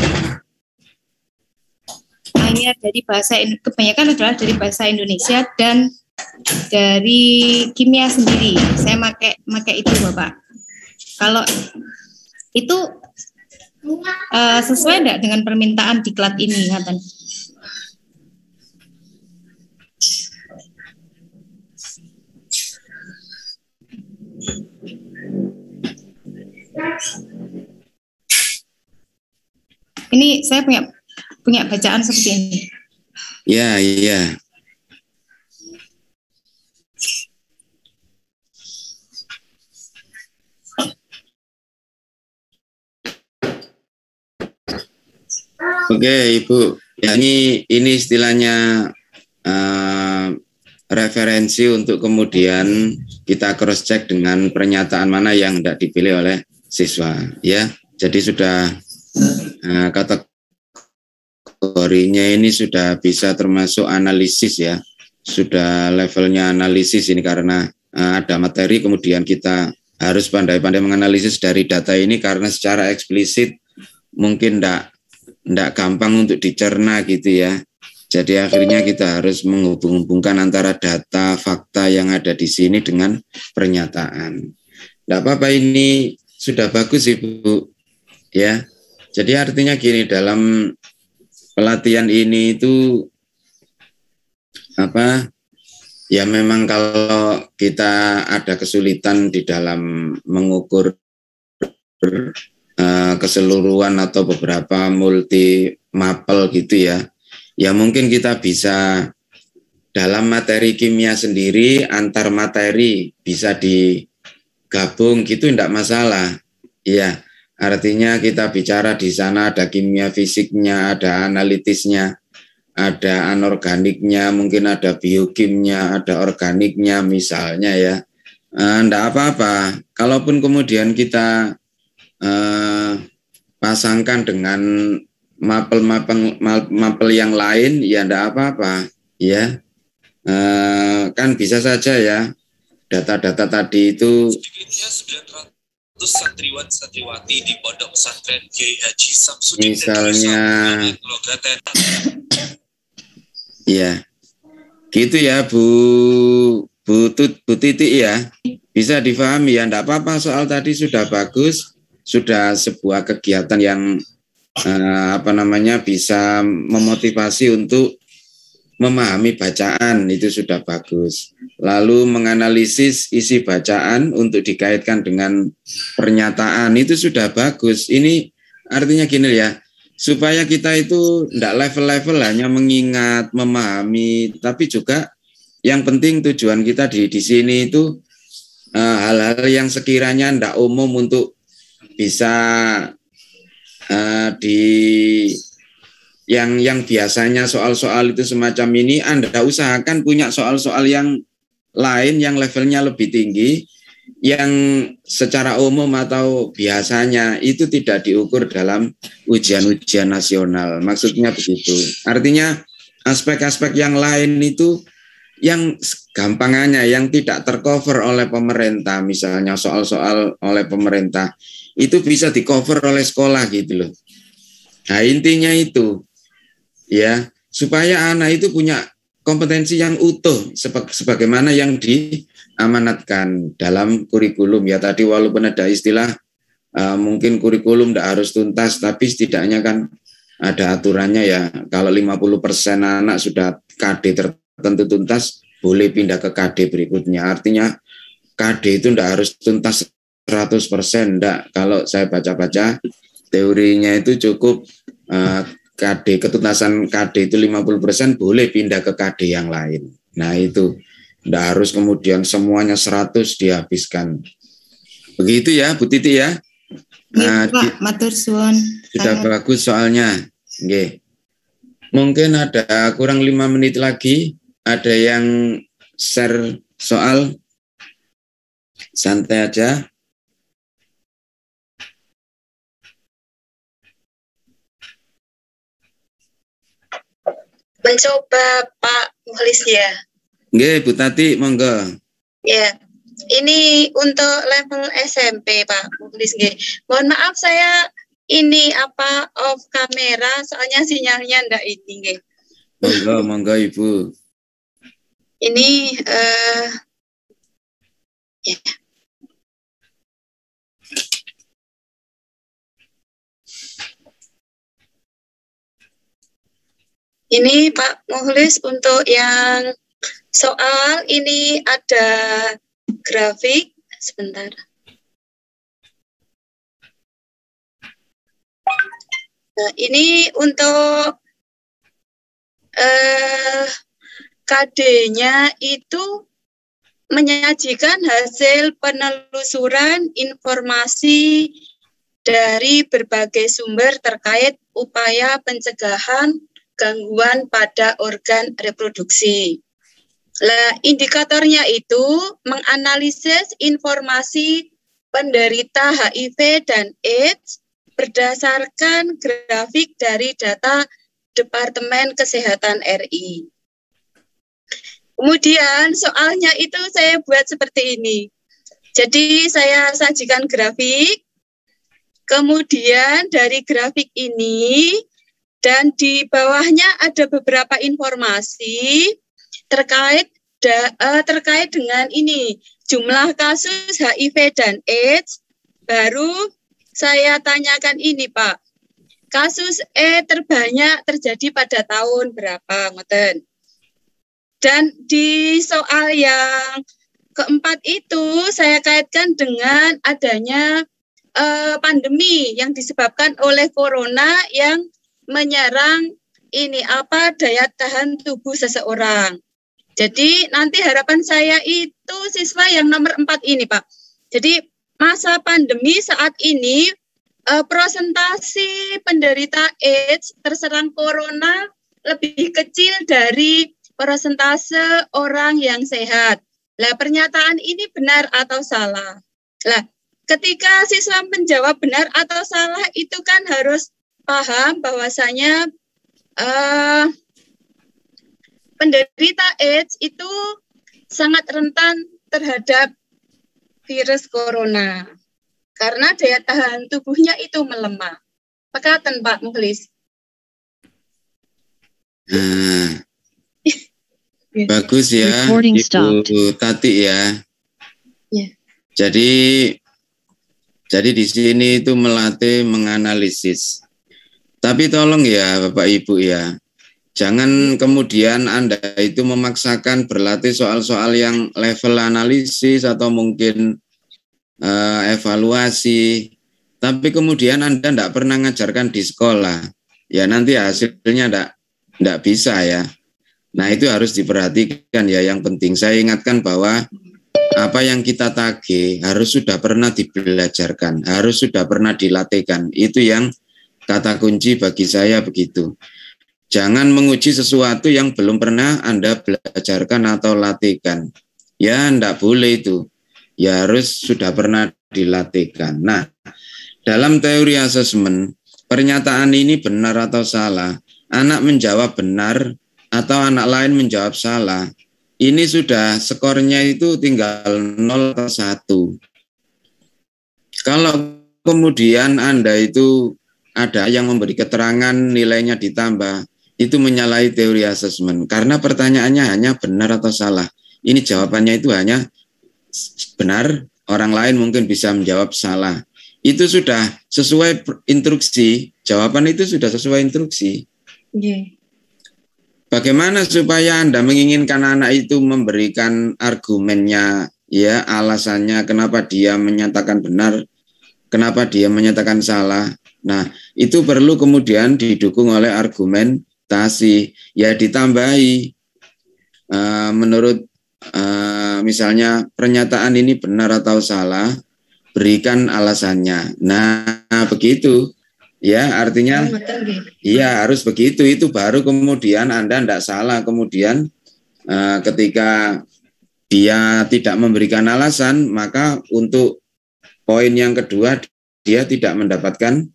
hanya dari bahasa, kebanyakan adalah dari bahasa Indonesia dan dari kimia sendiri. Saya pakai pakai itu Bapak. Kalau itu uh, sesuai enggak dengan permintaan diklat ini, Ngatan? Ini saya punya punya bacaan seperti ini. Ya, iya. Oke, Ibu. Ya, ini ini istilahnya uh, referensi untuk kemudian kita cross check dengan pernyataan mana yang tidak dipilih oleh siswa, ya. Jadi sudah uh, kategorinya ini sudah bisa termasuk analisis, ya. Sudah levelnya analisis ini karena uh, ada materi, kemudian kita harus pandai-pandai menganalisis dari data ini karena secara eksplisit mungkin tidak tidak gampang untuk dicerna gitu ya. Jadi akhirnya kita harus menghubung-hubungkan antara data, fakta yang ada di sini dengan pernyataan. Tidak apa-apa, ini sudah bagus Ibu. Ya, jadi artinya gini, dalam pelatihan ini itu apa? Ya memang kalau kita ada kesulitan di dalam mengukur uh, keseluruhan atau beberapa multi mapel gitu ya. Ya mungkin kita bisa dalam materi kimia sendiri antar materi bisa digabung gitu, enggak masalah. Ya, artinya kita bicara di sana ada kimia fisiknya, ada analitisnya, ada anorganiknya, mungkin ada biokimnya, ada organiknya misalnya ya. Eh, enggak apa-apa. Kalaupun kemudian kita eh, pasangkan dengan mapel-mapel mapel yang lain, ya enggak apa-apa, ya. Eh, kan bisa saja ya data-data tadi itu. Sedikitnya sembilan ratus santriwan santriwati di Pondok Pesantren Kiai Haji Samsudin misalnya, ya, gitu ya Bu Bu Tut Bu Titik ya, bisa difahami ya, enggak apa-apa, soal tadi sudah bagus, sudah sebuah kegiatan yang Uh, apa namanya bisa memotivasi untuk memahami bacaan, itu sudah bagus. Lalu menganalisis isi bacaan untuk dikaitkan dengan pernyataan, itu sudah bagus. Ini artinya gini ya, supaya kita itu tidak level-level hanya mengingat, memahami, tapi juga yang penting tujuan kita di di sini itu uh, hal-hal yang sekiranya tidak umum untuk bisa Uh, di yang yang biasanya soal-soal itu semacam ini, Anda usahakan punya soal-soal yang lain yang levelnya lebih tinggi, yang secara umum atau biasanya itu tidak diukur dalam ujian-ujian nasional. Maksudnya begitu. Artinya aspek-aspek yang lain itu yang gampangannya yang tidak tercover oleh pemerintah, misalnya soal-soal oleh pemerintah, itu bisa di-cover oleh sekolah gitu loh. Nah, intinya itu ya, supaya anak itu punya kompetensi yang utuh sebagaimana yang diamanatkan dalam kurikulum ya. Tadi walaupun ada istilah uh, mungkin kurikulum tidak harus tuntas, tapi setidaknya kan ada aturannya ya. Kalau lima puluh persen anak sudah K D tertentu tuntas, boleh pindah ke K D berikutnya. Artinya K D itu tidak harus tuntas seratus persen, enggak. Kalau saya baca-baca teorinya itu cukup uh, K D, ketuntasan K D itu lima puluh persen, boleh pindah ke K D yang lain. Nah itu, tidak harus kemudian semuanya seratus dihabiskan. Begitu ya Bu Titi ya. Nah, ya, Pak, matur suwun. Sudah Sangat. Bagus soalnya. Oke. Mungkin ada kurang lima menit lagi. Ada yang share soal? Santai aja. Mencoba Pak Mukhlis ya. Nggih, Bu Tati, monggo. Ya, ini untuk level S M P Pak Mukhlis nggih. Mohon maaf saya ini apa off kamera soalnya sinyalnya ndak ini nggih. Monggo, monggo Ibu. Ini uh, ya. Ini Pak Mukhlis untuk yang soal ini ada grafik sebentar. Nah, ini untuk eh, K D-nya itu menyajikan hasil penelusuran informasi dari berbagai sumber terkait upaya pencegahan gangguan pada organ reproduksi. Nah, indikatornya itu menganalisis informasi penderita H I V dan AIDS berdasarkan grafik dari data Departemen Kesehatan R I. Kemudian soalnya itu saya buat seperti ini. Jadi saya sajikan grafik, kemudian dari grafik ini dan di bawahnya ada beberapa informasi terkait da, uh, terkait dengan ini jumlah kasus H I V dan AIDS. Baru saya tanyakan ini Pak, kasus E terbanyak terjadi pada tahun berapa, ngoten. Dan di soal yang keempat itu saya kaitkan dengan adanya uh, pandemi yang disebabkan oleh corona yang menyerang ini apa daya tahan tubuh seseorang. Jadi nanti harapan saya itu siswa yang nomor empat ini Pak. Jadi masa pandemi saat ini eh, prosentasi penderita AIDS terserang corona lebih kecil dari persentase orang yang sehat. Lah pernyataan ini benar atau salah? Lah ketika siswa menjawab benar atau salah itu kan harus paham bahwasanya uh, penderita AIDS itu sangat rentan terhadap virus corona karena daya tahan tubuhnya itu melemah. Pekaten Pak Mukhlis. Nah, bagus ya Ibu Tati ya. Yeah. Jadi jadi di sini itu melatih menganalisis. Tapi tolong ya Bapak Ibu ya, jangan kemudian Anda itu memaksakan berlatih soal-soal yang level analisis atau mungkin uh, evaluasi, tapi kemudian Anda tidak pernah ngajarkan di sekolah, ya nanti hasilnya tidak tidak bisa ya. Nah itu harus diperhatikan ya, yang penting saya ingatkan bahwa apa yang kita tagih harus sudah pernah dibelajarkan, harus sudah pernah dilatihkan, itu yang kata kunci bagi saya begitu. Jangan menguji sesuatu yang belum pernah Anda belajarkan atau latihkan. Ya, enggak boleh itu. ya harus sudah pernah dilatihkan. Nah, dalam teori asesmen, pernyataan ini benar atau salah, anak menjawab benar atau anak lain menjawab salah, ini sudah skornya itu tinggal nol atau satu. Kalau kemudian Anda itu ada yang memberi keterangan nilainya ditambah, itu menyalahi teori asesmen. Karena pertanyaannya hanya benar atau salah. Ini jawabannya itu hanya benar, orang lain mungkin bisa menjawab salah. Itu sudah sesuai instruksi, jawaban itu sudah sesuai instruksi. Yeah. Bagaimana supaya Anda menginginkan anak itu memberikan argumennya, ya, alasannya kenapa dia menyatakan benar, kenapa dia menyatakan salah. Nah, itu perlu kemudian didukung oleh argumentasi, ya ditambahi uh, menurut uh, misalnya pernyataan ini benar atau salah, berikan alasannya. Nah, begitu. Ya, artinya iya harus begitu. Itu baru kemudian Anda tidak salah. Kemudian uh, ketika dia tidak memberikan alasan, maka untuk poin yang kedua dia tidak mendapatkan.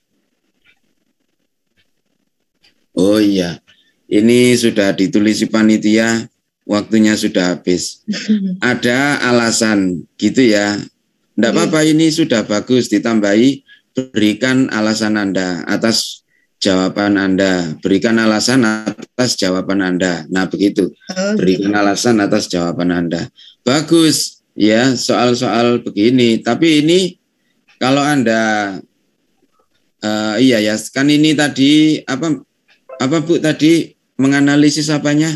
Oh iya, ini sudah ditulis panitia, waktunya sudah habis. Ada alasan gitu ya. Tidak apa-apa, ini sudah bagus, ditambahi berikan alasan Anda atas jawaban Anda, berikan alasan atas jawaban Anda. Nah, begitu. Berikan alasan atas jawaban Anda. Bagus ya soal-soal begini. Tapi ini kalau Anda uh, iya ya, kan ini tadi apa apa Bu tadi menganalisis apanya?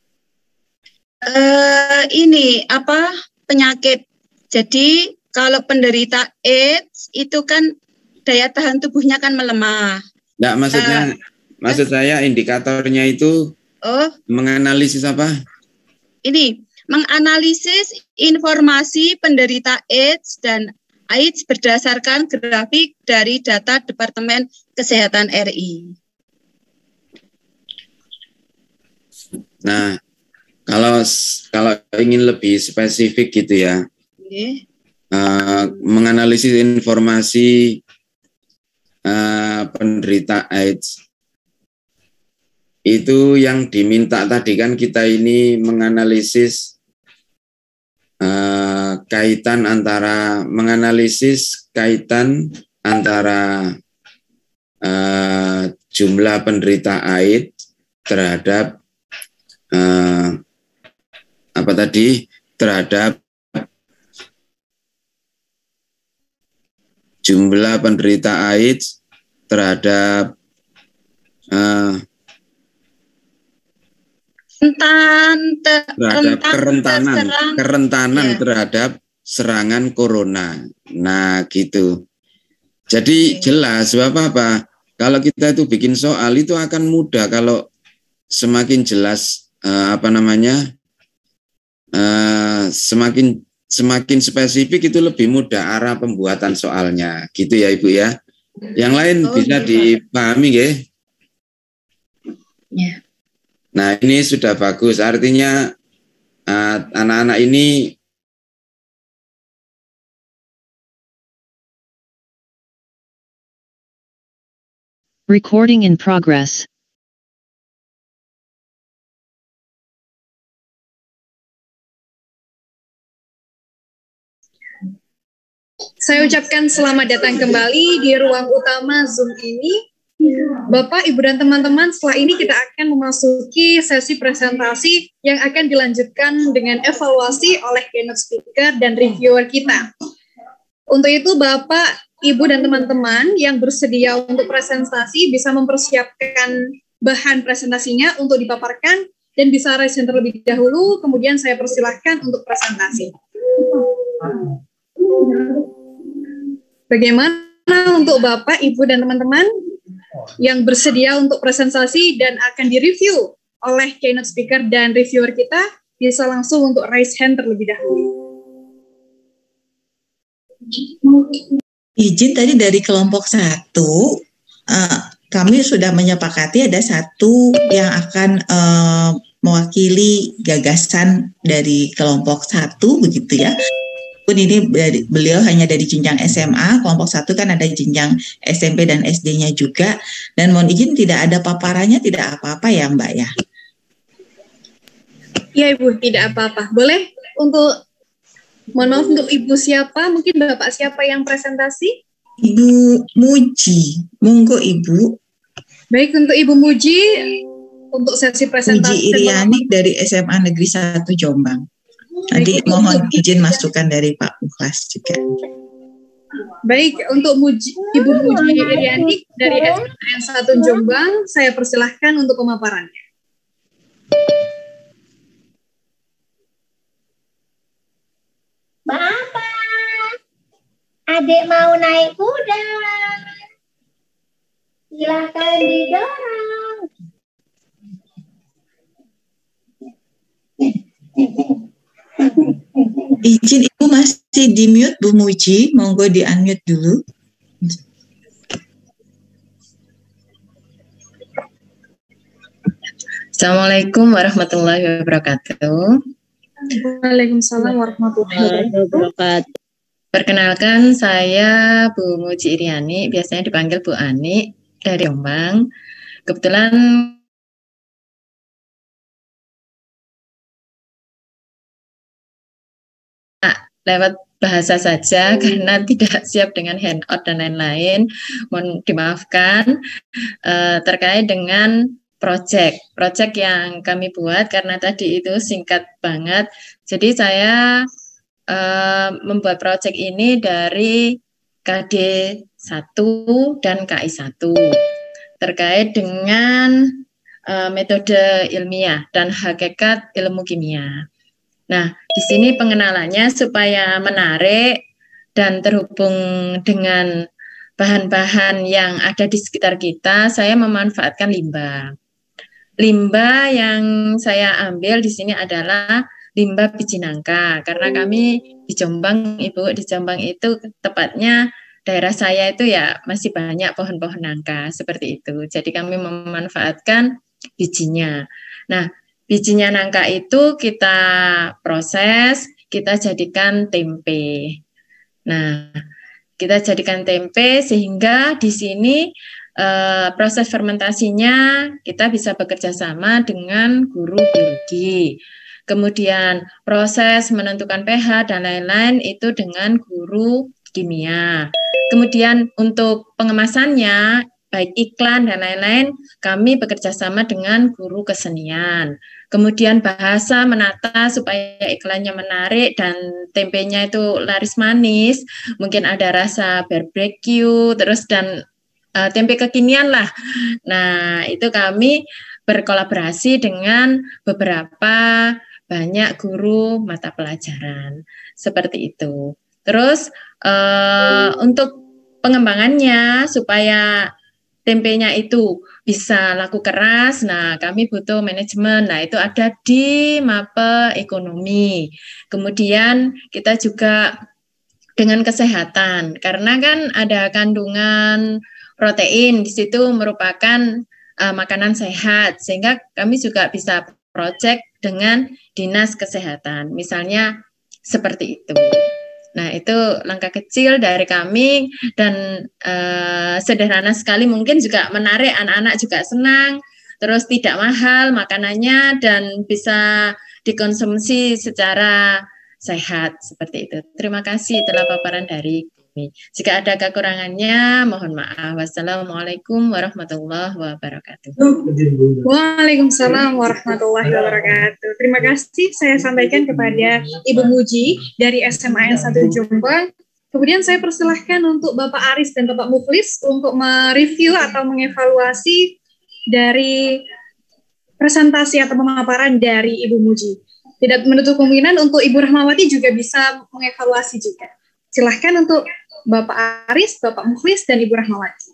Uh, ini apa penyakit. Jadi kalau penderita AIDS itu kan daya tahan tubuhnya kan melemah. Nggak, maksudnya, uh, maksud saya indikatornya itu oh, menganalisis apa? Ini, menganalisis informasi penderita AIDS dan AIDS berdasarkan grafik dari data Departemen Kesehatan R I. Nah, kalau kalau ingin lebih spesifik gitu ya, okay. uh, menganalisis informasi Uh, penderita AIDS itu yang diminta tadi kan kita ini menganalisis uh, kaitan antara menganalisis kaitan antara uh, jumlah penderita AIDS terhadap uh, apa tadi terhadap jumlah penderita AIDS terhadap uh, rentan ter, terhadap rentan kerentanan terserang, kerentanan ya. Terhadap serangan corona. Nah, gitu. Jadi okay. Jelas apa-apa. Kalau kita itu bikin soal itu akan mudah kalau semakin jelas uh, apa namanya uh, semakin Semakin spesifik itu lebih mudah arah pembuatan soalnya, gitu ya Ibu ya. Yang lain oh, bisa iya, dipahami ya. Yeah. Nah ini sudah bagus, artinya uh, anak-anak ini recording in progress. Saya ucapkan selamat datang kembali di ruang utama Zoom ini. Bapak, Ibu, dan teman-teman, setelah ini kita akan memasuki sesi presentasi yang akan dilanjutkan dengan evaluasi oleh keynote speaker dan reviewer kita. Untuk itu, Bapak, Ibu, dan teman-teman yang bersedia untuk presentasi bisa mempersiapkan bahan presentasinya untuk dipaparkan dan bisa raise hand terlebih dahulu, kemudian saya persilahkan untuk presentasi. Bagaimana untuk Bapak, Ibu, dan teman-teman yang bersedia untuk presentasi dan akan direview oleh keynote speaker dan reviewer kita, bisa langsung untuk raise hand terlebih dahulu. Izin tadi dari kelompok satu, uh, kami sudah menyepakati ada satu yang akan uh, mewakili gagasan dari kelompok satu, begitu ya. meskipun ini beliau hanya dari jenjang S M A, kelompok satu kan ada jenjang S M P dan S D-nya juga, dan mohon izin tidak ada paparannya, tidak apa-apa ya Mbak ya? Iya Ibu, tidak apa-apa. Boleh untuk, mohon maaf untuk Ibu siapa, mungkin Bapak siapa yang presentasi? Ibu Muji, monggo Ibu. Baik, untuk Ibu Muji, untuk sesi presentasi. Muji Iriani dari S M A Negeri satu Jombang. Tadi mohon izin masukan dari Pak Mukhlas juga. Baik, untuk Muji, Ibu Muji Iriani dari S M A satu Jombang, saya persilahkan untuk pemaparannya. Bapak, adik mau naik kuda. Silakan didorong. Izin Ibu masih di mute Bu Muji, monggo di unmute dulu. Assalamualaikum warahmatullahi wabarakatuh. Waalaikumsalam warahmatullahi wabarakatuh. Perkenalkan, saya Bu Muji Iriani, biasanya dipanggil Bu Ani dari Jombang. Kebetulan nah, lewat bahasa saja karena tidak siap dengan handout dan lain-lain. Mohon dimaafkan eh, terkait dengan project, project yang kami buat karena tadi itu singkat banget. Jadi saya uh, membuat project ini dari K D satu dan K I satu terkait dengan uh, metode ilmiah dan hakikat ilmu kimia. Nah, di sini pengenalannya supaya menarik dan terhubung dengan bahan-bahan yang ada di sekitar kita, saya memanfaatkan limbah. Limbah yang saya ambil di sini adalah limbah biji nangka, karena kami di Jombang, Ibu, di Jombang itu tepatnya daerah saya itu ya masih banyak pohon-pohon nangka, seperti itu. Jadi kami memanfaatkan bijinya. Nah, bijinya nangka itu kita proses, kita jadikan tempe. Nah, kita jadikan tempe sehingga di sini Uh, proses fermentasinya kita bisa bekerja sama dengan guru biologi. Kemudian proses menentukan pH dan lain-lain itu dengan guru kimia. Kemudian untuk pengemasannya, baik iklan dan lain-lain, kami bekerja sama dengan guru kesenian. Kemudian bahasa menata supaya iklannya menarik dan tempenya itu laris manis, mungkin ada rasa barbecue, terus dan Uh, tempe kekinian lah. Nah, itu kami berkolaborasi dengan beberapa banyak guru mata pelajaran. Seperti itu. Terus uh, untuk pengembangannya supaya tempenya itu bisa laku keras, nah kami butuh manajemen. Nah, itu ada di Mapes Ekonomi. Kemudian kita juga dengan kesehatan, karena kan ada kandungan protein di situ merupakan uh, makanan sehat, sehingga kami juga bisa project dengan dinas kesehatan, misalnya seperti itu. Nah, itu langkah kecil dari kami dan uh, sederhana sekali, mungkin juga menarik, anak-anak juga senang, terus tidak mahal makanannya dan bisa dikonsumsi secara sehat, seperti itu. Terima kasih telah paparan dari jika ada kekurangannya, mohon maaf. Wassalamualaikum warahmatullahi wabarakatuh. Waalaikumsalam warahmatullahi wabarakatuh. Terima kasih saya sampaikan kepada Ibu Muji dari S M A satu Jombang. Kemudian saya persilahkan untuk Bapak Aris dan Bapak Mukhlis untuk mereview atau mengevaluasi dari presentasi atau pemaparan dari Ibu Muji. Tidak menutup kemungkinan untuk Ibu Rahmawati juga bisa mengevaluasi juga. Silahkan untuk Bapak Aris, Bapak Mukhlis, dan Ibu Rahmawati.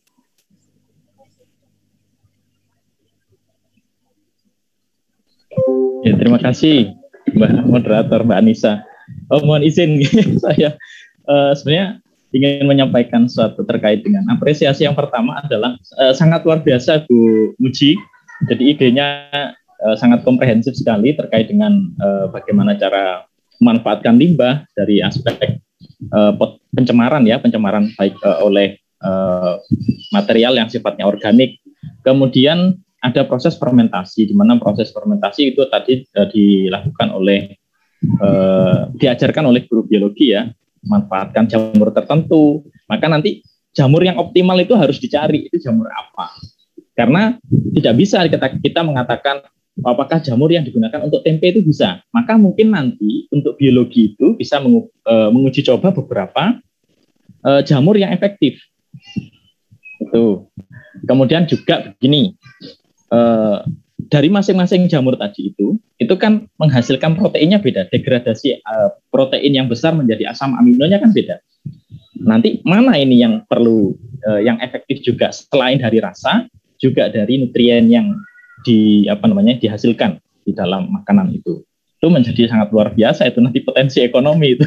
Ya, terima kasih Mbak Moderator, Mbak Anissa. Oh, mohon izin saya uh, sebenarnya ingin menyampaikan sesuatu terkait dengan apresiasi. Yang pertama adalah uh, sangat luar biasa Bu Muji. Jadi idenya uh, sangat komprehensif sekali terkait dengan uh, bagaimana cara memanfaatkan limbah dari aspek uh, pencemaran ya, pencemaran baik uh, oleh uh, material yang sifatnya organik. Kemudian ada proses fermentasi, di mana proses fermentasi itu tadi uh, dilakukan oleh uh, diajarkan oleh guru biologi ya, manfaatkan jamur tertentu. Maka nanti jamur yang optimal itu harus dicari, itu jamur apa? Karena tidak bisa kita, kita mengatakan apakah jamur yang digunakan untuk tempe itu bisa. Maka mungkin nanti untuk biologi itu bisa mengu, uh, menguji coba beberapa uh, jamur yang efektif. Itu. Kemudian juga begini, uh, dari masing-masing jamur tadi itu, itu kan menghasilkan proteinnya beda. Degradasi uh, protein yang besar menjadi asam aminonya kan beda. Nanti mana ini yang perlu, uh, yang efektif juga selain dari rasa, juga dari nutrien yang di apa namanya dihasilkan di dalam makanan itu. Itu menjadi sangat luar biasa, itu nanti potensi ekonomi itu.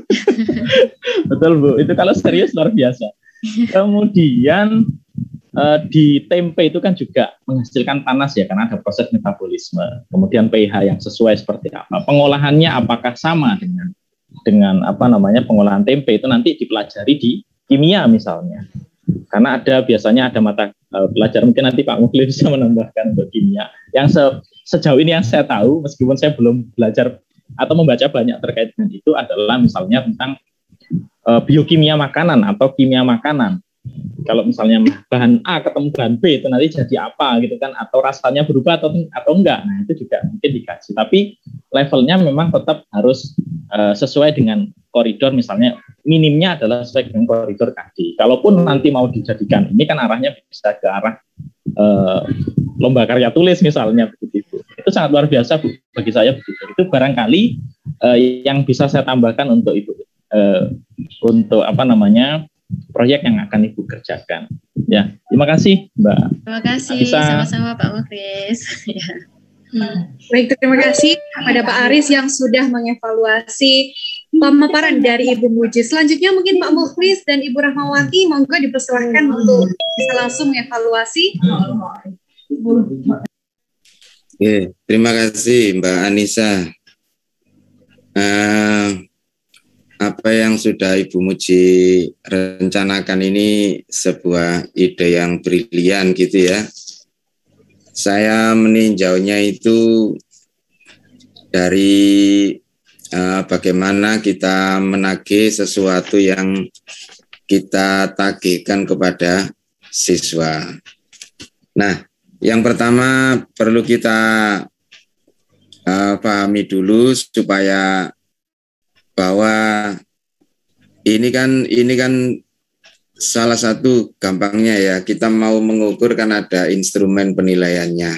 Betul Bu, itu kalau serius luar biasa. Kemudian eh, di tempe itu kan juga menghasilkan panas ya, karena ada proses metabolisme. Kemudian pH yang sesuai seperti apa, pengolahannya apakah sama dengan dengan apa namanya pengolahan tempe, itu nanti dipelajari di kimia misalnya. Karena ada biasanya ada mata uh, pelajar, mungkin nanti Pak Mukli bisa menambahkan untuk kimia. Yang se, sejauh ini yang saya tahu, meskipun saya belum belajar atau membaca banyak terkait dengan itu, adalah misalnya tentang uh, biokimia makanan atau kimia makanan. Kalau misalnya bahan A ketemu bahan B itu nanti jadi apa gitu kan, atau rasanya berubah atau atau enggak. Nah, itu juga mungkin dikaji. Tapi levelnya memang tetap harus uh, sesuai dengan koridor, misalnya minimnya adalah sesuai dengan koridor K D. Kalaupun nanti mau dijadikan ini kan arahnya bisa ke arah uh, lomba karya tulis misalnya begitu. Itu sangat luar biasa Bu, bagi saya begitu. Itu barangkali uh, yang bisa saya tambahkan untuk Ibu uh, untuk apa namanya proyek yang akan Ibu kerjakan. Ya, terima kasih Mbak. Terima kasih, Anissa. sama-sama Pak Muklis. Ya. Hmm. Baik, terima kasih kepada Pak Aris yang sudah mengevaluasi pemaparan dari Ibu Muji. Selanjutnya mungkin Pak Muklis dan Ibu Rahmawati, monggo dipersilahkan untuk bisa langsung mengevaluasi. Oke, terima kasih Mbak Anissa. Uh, apa yang sudah Ibu Muji rencanakan ini sebuah ide yang brilian gitu ya. Saya meninjaunya itu dari uh, bagaimana kita menagih sesuatu yang kita tagihkan kepada siswa. Nah, yang pertama perlu kita uh, pahami dulu supaya bahwa ini kan ini kan salah satu gampangnya ya, kita mau mengukur kan ada instrumen penilaiannya,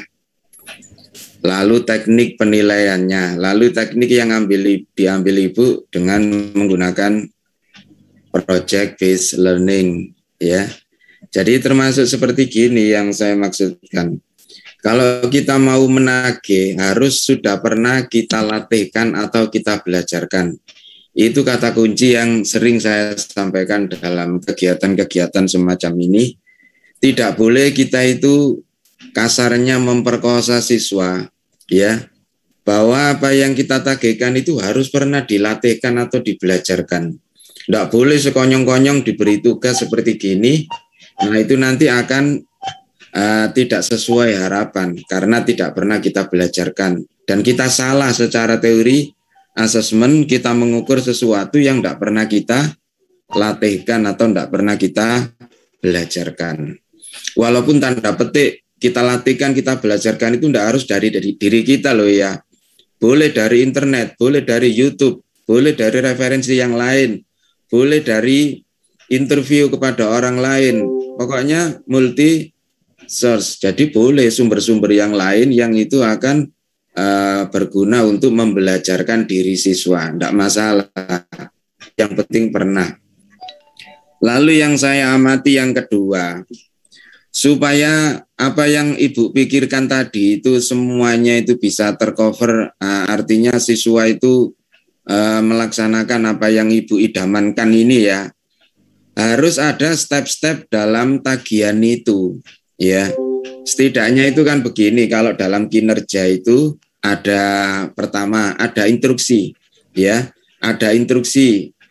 lalu teknik penilaiannya, lalu teknik yang ambil, diambil Ibu dengan menggunakan project based learning ya. Jadi termasuk seperti gini yang saya maksudkan. Kalau kita mau menagih harus sudah pernah kita latihkan atau kita belajarkan. Itu kata kunci yang sering saya sampaikan dalam kegiatan-kegiatan semacam ini. Tidak boleh kita itu kasarnya memperkosa siswa, ya. Bahwa apa yang kita tagihkan itu harus pernah dilatihkan atau dibelajarkan. Tidak boleh sekonyong-konyong diberi tugas seperti gini. Nah, itu nanti akan uh, tidak sesuai harapan karena tidak pernah kita belajarkan. Dan kita salah secara teori. Asesmen, kita mengukur sesuatu yang tidak pernah kita latihkan atau tidak pernah kita belajarkan. Walaupun tanda petik kita latihkan, kita belajarkan itu tidak harus dari, dari diri kita loh ya. Boleh dari internet, boleh dari YouTube, boleh dari referensi yang lain, boleh dari interview kepada orang lain. Pokoknya multi source. Jadi boleh sumber-sumber yang lain yang itu akan Uh, berguna untuk membelajarkan diri siswa, tidak masalah, yang penting pernah. Lalu yang saya amati yang kedua, supaya apa yang Ibu pikirkan tadi itu semuanya itu bisa tercover, uh, artinya siswa itu uh, melaksanakan apa yang Ibu idamankan ini ya, harus ada step-step dalam tagihan itu ya. Setidaknya itu kan begini, kalau dalam kinerja itu ada pertama ada instruksi ya, ada instruksi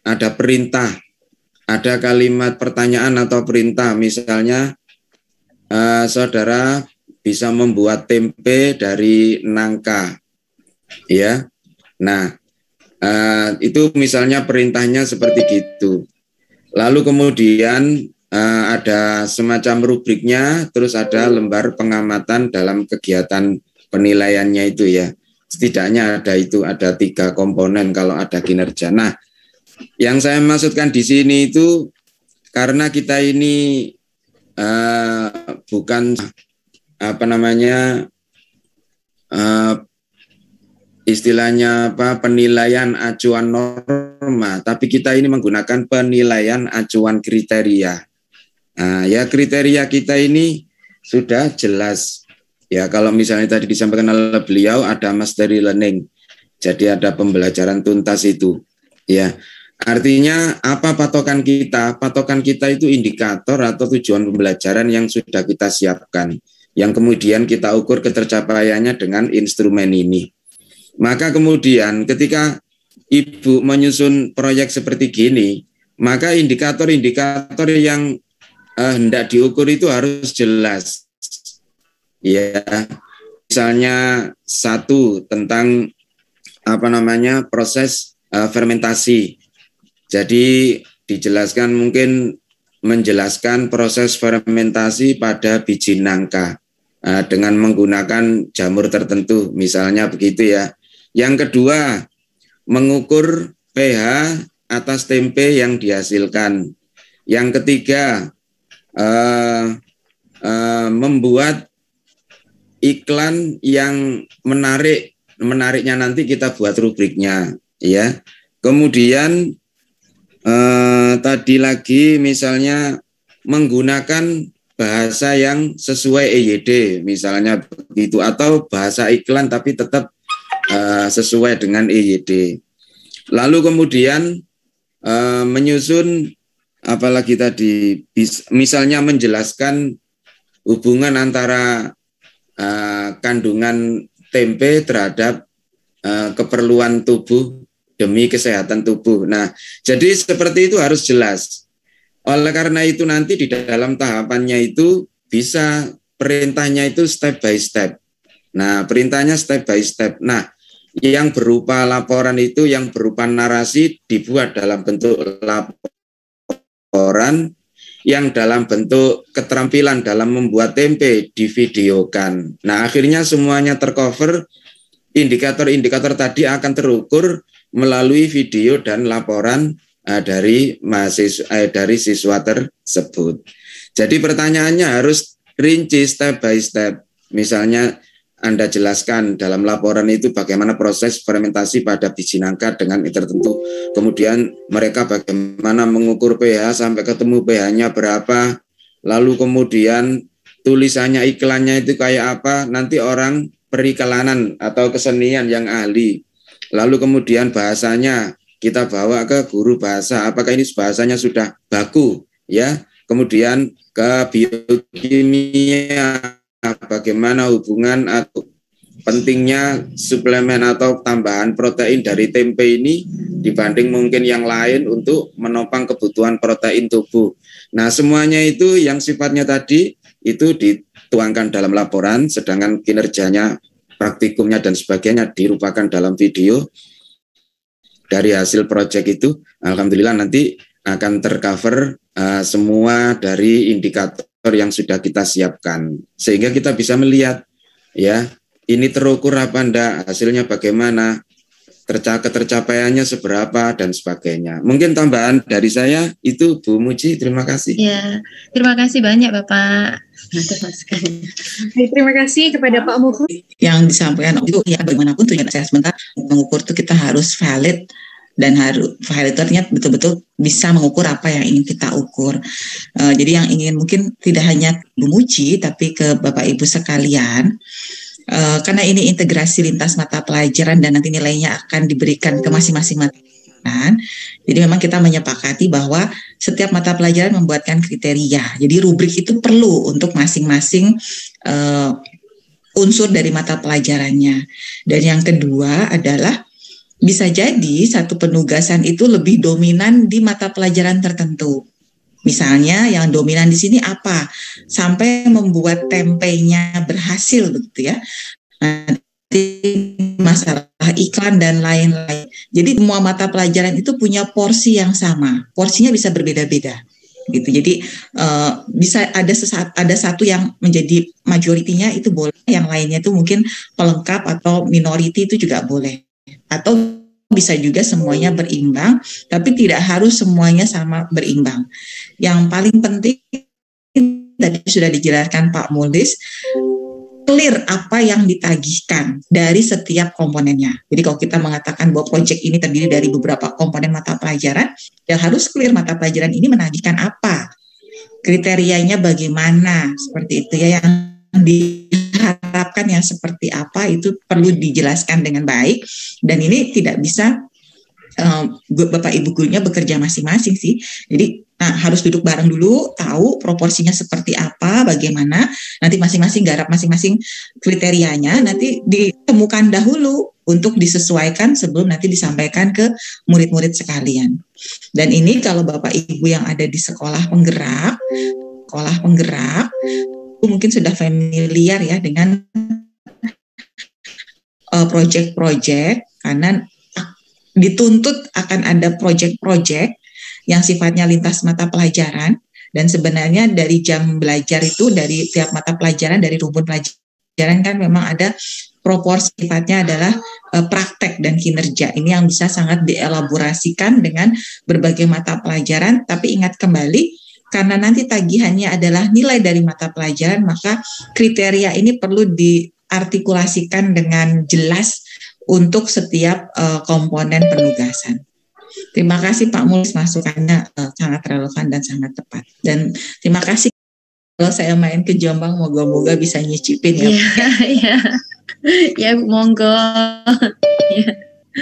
ada perintah, ada kalimat pertanyaan atau perintah, misalnya uh, saudara bisa membuat tempe dari nangka, ya. Nah, uh, itu misalnya perintahnya seperti gitu. Lalu kemudian uh, ada semacam rubriknya, terus ada lembar pengamatan dalam kegiatan penilaiannya itu ya. Setidaknya ada itu, ada tiga komponen kalau ada kinerja. Nah, yang saya maksudkan di sini itu karena kita ini uh, bukan apa namanya uh, istilahnya apa penilaian acuan norma, tapi kita ini menggunakan penilaian acuan kriteria. Nah, ya kriteria kita ini sudah jelas. Ya, kalau misalnya tadi disampaikan oleh beliau ada mastery learning. Jadi ada pembelajaran tuntas itu. Ya. Artinya apa patokan kita? Patokan kita itu indikator atau tujuan pembelajaran yang sudah kita siapkan. Yang kemudian kita ukur ketercapaiannya dengan instrumen ini. Maka kemudian ketika Ibu menyusun proyek seperti gini, maka indikator-indikator yang eh, hendak diukur itu harus jelas. Ya, misalnya satu tentang apa namanya proses uh, fermentasi. Jadi dijelaskan mungkin menjelaskan proses fermentasi pada biji nangka uh, dengan menggunakan jamur tertentu, misalnya begitu ya. Yang kedua, mengukur pH atas tempe yang dihasilkan. Yang ketiga, uh, uh, membuat iklan yang menarik, menariknya nanti kita buat rubriknya, ya. Kemudian eh, tadi lagi misalnya menggunakan bahasa yang sesuai E Y D, misalnya begitu, atau bahasa iklan tapi tetap eh, sesuai dengan E Y D. Lalu kemudian eh, menyusun apalagi tadi, misalnya menjelaskan hubungan antara Uh, kandungan tempe terhadap uh, keperluan tubuh demi kesehatan tubuh. Nah, jadi seperti itu harus jelas. Oleh karena itu nanti di dalam tahapannya itu bisa perintahnya itu step by step. Nah, perintahnya step by step. Nah, yang berupa laporan itu, yang berupa narasi dibuat dalam bentuk laporan, yang dalam bentuk keterampilan dalam membuat tempe divideokan. Nah, akhirnya semuanya tercover, indikator-indikator tadi akan terukur melalui video dan laporan uh, dari mahasiswa uh, dari siswa tersebut. Jadi pertanyaannya harus rinci step by step. Misalnya Anda jelaskan dalam laporan itu bagaimana proses fermentasi pada biji nangka dengan tertentu. Kemudian mereka bagaimana mengukur pH sampai ketemu pH-nya berapa. Lalu kemudian tulisannya, iklannya itu kayak apa. Nanti orang periklanan atau kesenian yang ahli. Lalu kemudian bahasanya kita bawa ke guru bahasa. Apakah ini bahasanya sudah baku? Ya. Kemudian ke biokimia. Bagaimana hubungan atau pentingnya suplemen atau tambahan protein dari tempe ini dibanding mungkin yang lain untuk menopang kebutuhan protein tubuh. Nah, semuanya itu yang sifatnya tadi itu dituangkan dalam laporan, sedangkan kinerjanya, praktikumnya dan sebagainya dirupakan dalam video. Dari hasil proyek itu, alhamdulillah nanti akan tercover uh, semua dari indikator yang sudah kita siapkan, sehingga kita bisa melihat ya ini terukur apa enggak, hasilnya bagaimana, terca ketercapaiannya seberapa dan sebagainya. Mungkin tambahan dari saya itu, Bu Muji. Terima kasih. Ya, terima kasih banyak Bapak. Terima kasih kepada Pak Muhu. Yang disampaikan itu ya bagaimanapun tujuan assessment mengukur itu kita harus valid. Dan harus validatornya betul-betul bisa mengukur apa yang ingin kita ukur. Uh, jadi yang ingin mungkin tidak hanya Bu Muji, tapi ke Bapak Ibu sekalian, uh, karena ini integrasi lintas mata pelajaran dan nanti nilainya akan diberikan ke masing-masing mata pelajaran. Jadi memang kita menyepakati bahwa setiap mata pelajaran membuatkan kriteria. Jadi rubrik itu perlu untuk masing-masing uh, unsur dari mata pelajarannya. Dan yang kedua adalah Bisa jadi satu penugasan itu lebih dominan di mata pelajaran tertentu. Misalnya yang dominan di sini apa? Sampai membuat tempenya berhasil begitu ya. Nanti masalah iklan dan lain-lain. Jadi semua mata pelajaran itu punya porsi yang sama. Porsinya bisa berbeda-beda. Gitu. Jadi uh, bisa ada sesaat, ada satu yang menjadi majoritinya itu boleh, yang lainnya itu mungkin pelengkap atau minority itu juga boleh. Atau bisa juga semuanya berimbang, tapi tidak harus semuanya sama berimbang. Yang paling penting tadi sudah dijelaskan Pak Mulis, clear apa yang ditagihkan dari setiap komponennya. Jadi kalau kita mengatakan bahwa proyek ini terdiri dari beberapa komponen mata pelajaran, ya harus clear mata pelajaran ini menagihkan apa, kriterianya bagaimana, seperti itu ya, yang diharapkan yang seperti apa itu perlu dijelaskan dengan baik. Dan ini tidak bisa um, Bapak Ibu gurunya bekerja masing-masing sih. Jadi nah, harus duduk bareng dulu, tahu proporsinya seperti apa, bagaimana, nanti masing-masing garap masing-masing kriterianya, nanti ditemukan dahulu untuk disesuaikan sebelum nanti disampaikan ke murid-murid sekalian. Dan ini kalau Bapak Ibu yang ada di sekolah penggerak, sekolah penggerak, mungkin sudah familiar ya dengan uh, proyek-proyek, karena dituntut akan ada proyek-proyek yang sifatnya lintas mata pelajaran, dan sebenarnya dari jam belajar itu, dari tiap mata pelajaran, dari rumpun pelajaran kan memang ada proporsi sifatnya adalah e, praktek dan kinerja. Ini yang bisa sangat dielaborasikan dengan berbagai mata pelajaran, tapi ingat kembali, karena nanti tagihannya adalah nilai dari mata pelajaran, maka kriteria ini perlu diartikulasikan dengan jelas untuk setiap e, komponen penugasan. Terima kasih Pak Mulis, masukannya uh, sangat relevan dan sangat tepat. Dan terima kasih kalau saya main ke Jombang, moga-moga bisa nyicipin ya. Iya, iya. Ya, monggo. Ya.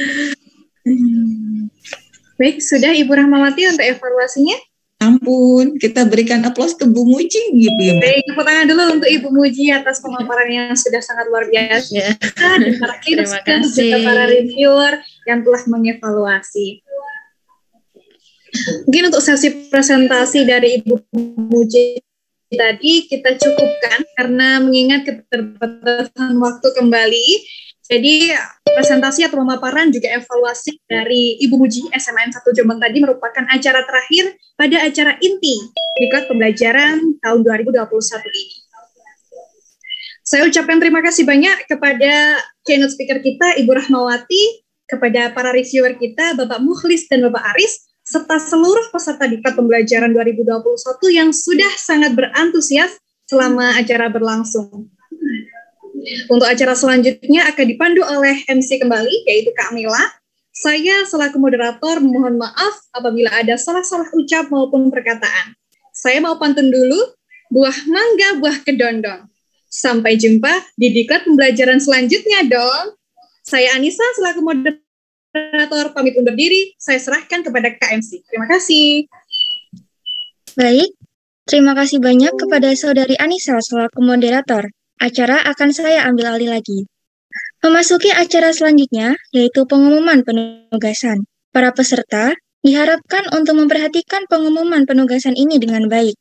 Baik, sudah Ibu Rahmawati untuk evaluasinya? Ampun, kita berikan aplaus ke Bu Muji gitu ya. Baik, tepuk tangan dulu untuk Ibu Muji atas pemaparan yang sudah sangat luar biasa. Ya. Dan terakhir terima kasih para reviewer yang telah mengevaluasi. Mungkin untuk sesi presentasi dari Ibu Muji tadi kita cukupkan karena mengingat keterbatasan waktu kembali. Jadi presentasi atau pemaparan juga evaluasi dari Ibu Muji S M A N satu Jombang tadi merupakan acara terakhir pada acara inti Diklat Pembelajaran tahun dua ribu dua puluh satu ini. Saya ucapkan terima kasih banyak kepada keynote speaker kita Ibu Rahmawati, kepada para reviewer kita Bapak Mukhlis dan Bapak Aris, serta seluruh peserta Diklat Pembelajaran dua ribu dua puluh satu yang sudah sangat berantusias selama acara berlangsung. Untuk acara selanjutnya akan dipandu oleh M C kembali, yaitu Kak Mila. Saya selaku moderator mohon maaf apabila ada salah-salah ucap maupun perkataan. Saya mau pantun dulu, buah mangga, buah kedondong. Sampai jumpa di Diklat Pembelajaran selanjutnya dong. Saya Anissa selaku moderator pamit undur diri. Saya serahkan kepada Kak M C. Terima kasih. Baik, terima kasih banyak kepada Saudari Anissa selaku moderator. Acara akan saya ambil alih lagi. Memasuki acara selanjutnya, yaitu pengumuman penugasan. Para peserta diharapkan untuk memperhatikan pengumuman penugasan ini dengan baik.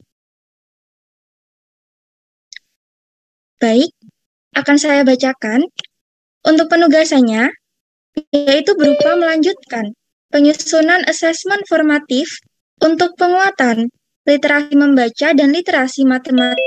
Baik, akan saya bacakan. Untuk penugasannya, yaitu berupa melanjutkan penyusunan asesmen formatif untuk penguatan literasi membaca dan literasi matematika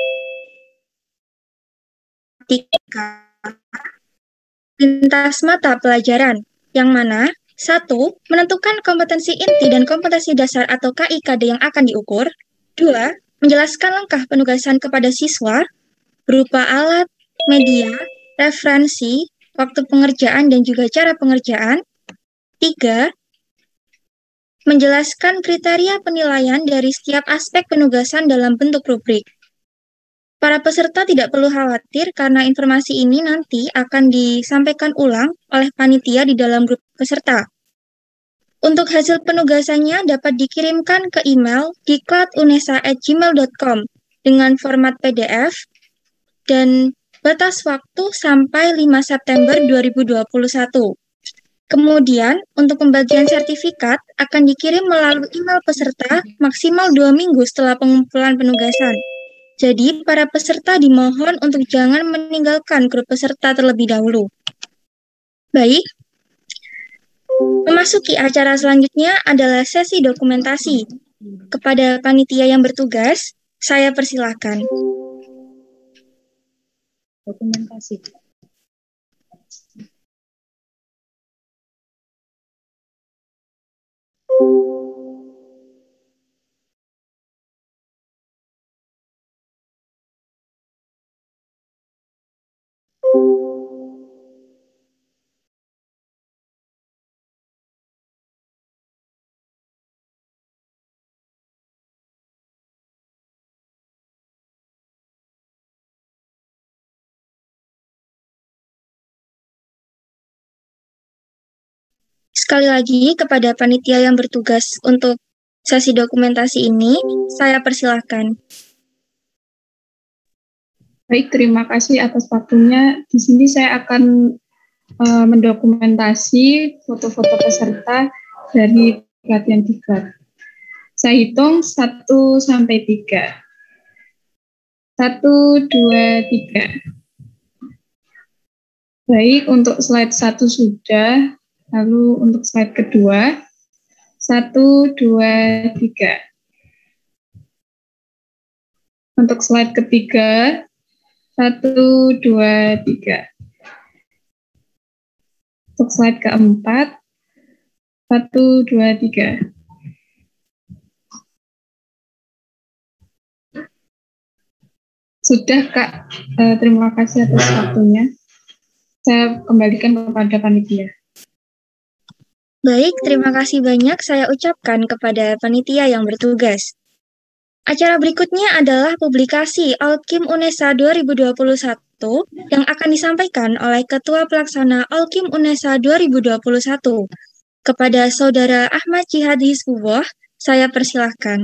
lintas mata pelajaran, yang mana satu, menentukan kompetensi inti dan kompetensi dasar atau K I K D yang akan diukur. Dua, menjelaskan langkah penugasan kepada siswa berupa alat, media, referensi, waktu pengerjaan dan juga cara pengerjaan. Tiga, menjelaskan kriteria penilaian dari setiap aspek penugasan dalam bentuk rubrik. Para peserta tidak perlu khawatir karena informasi ini nanti akan disampaikan ulang oleh panitia di dalam grup peserta. Untuk hasil penugasannya dapat dikirimkan ke email diklat unesa at gmail dot com dengan format P D F dan batas waktu sampai lima September dua ribu dua puluh satu. Kemudian, untuk pembagian sertifikat akan dikirim melalui email peserta maksimal dua minggu setelah pengumpulan penugasan. Jadi, para peserta dimohon untuk jangan meninggalkan grup peserta terlebih dahulu. Baik, memasuki acara selanjutnya adalah sesi dokumentasi. Kepada panitia yang bertugas, saya persilahkan. Dokumentasi. Sekali lagi, kepada panitia yang bertugas untuk sesi dokumentasi ini, saya persilahkan. Baik, terima kasih atas waktunya. Di sini saya akan uh, mendokumentasi foto-foto peserta dari pelatihan tiga. Saya hitung satu sampai tiga. Satu, dua, tiga. Baik, untuk slide satu sudah. Lalu untuk slide kedua, satu, dua, tiga. Untuk slide ketiga, satu, dua, tiga. Untuk slide keempat, satu, dua, tiga. Sudah, Kak. Eh, terima kasih atas waktunya. Saya kembalikan kepada panitia. Baik, terima kasih banyak saya ucapkan kepada panitia yang bertugas. Acara berikutnya adalah publikasi Alkim UNESA dua ribu dua puluh satu yang akan disampaikan oleh Ketua Pelaksana Alkim UNESA dua ribu dua puluh satu. Kepada Saudara Ahmad Jihad Hizbullah, saya persilahkan.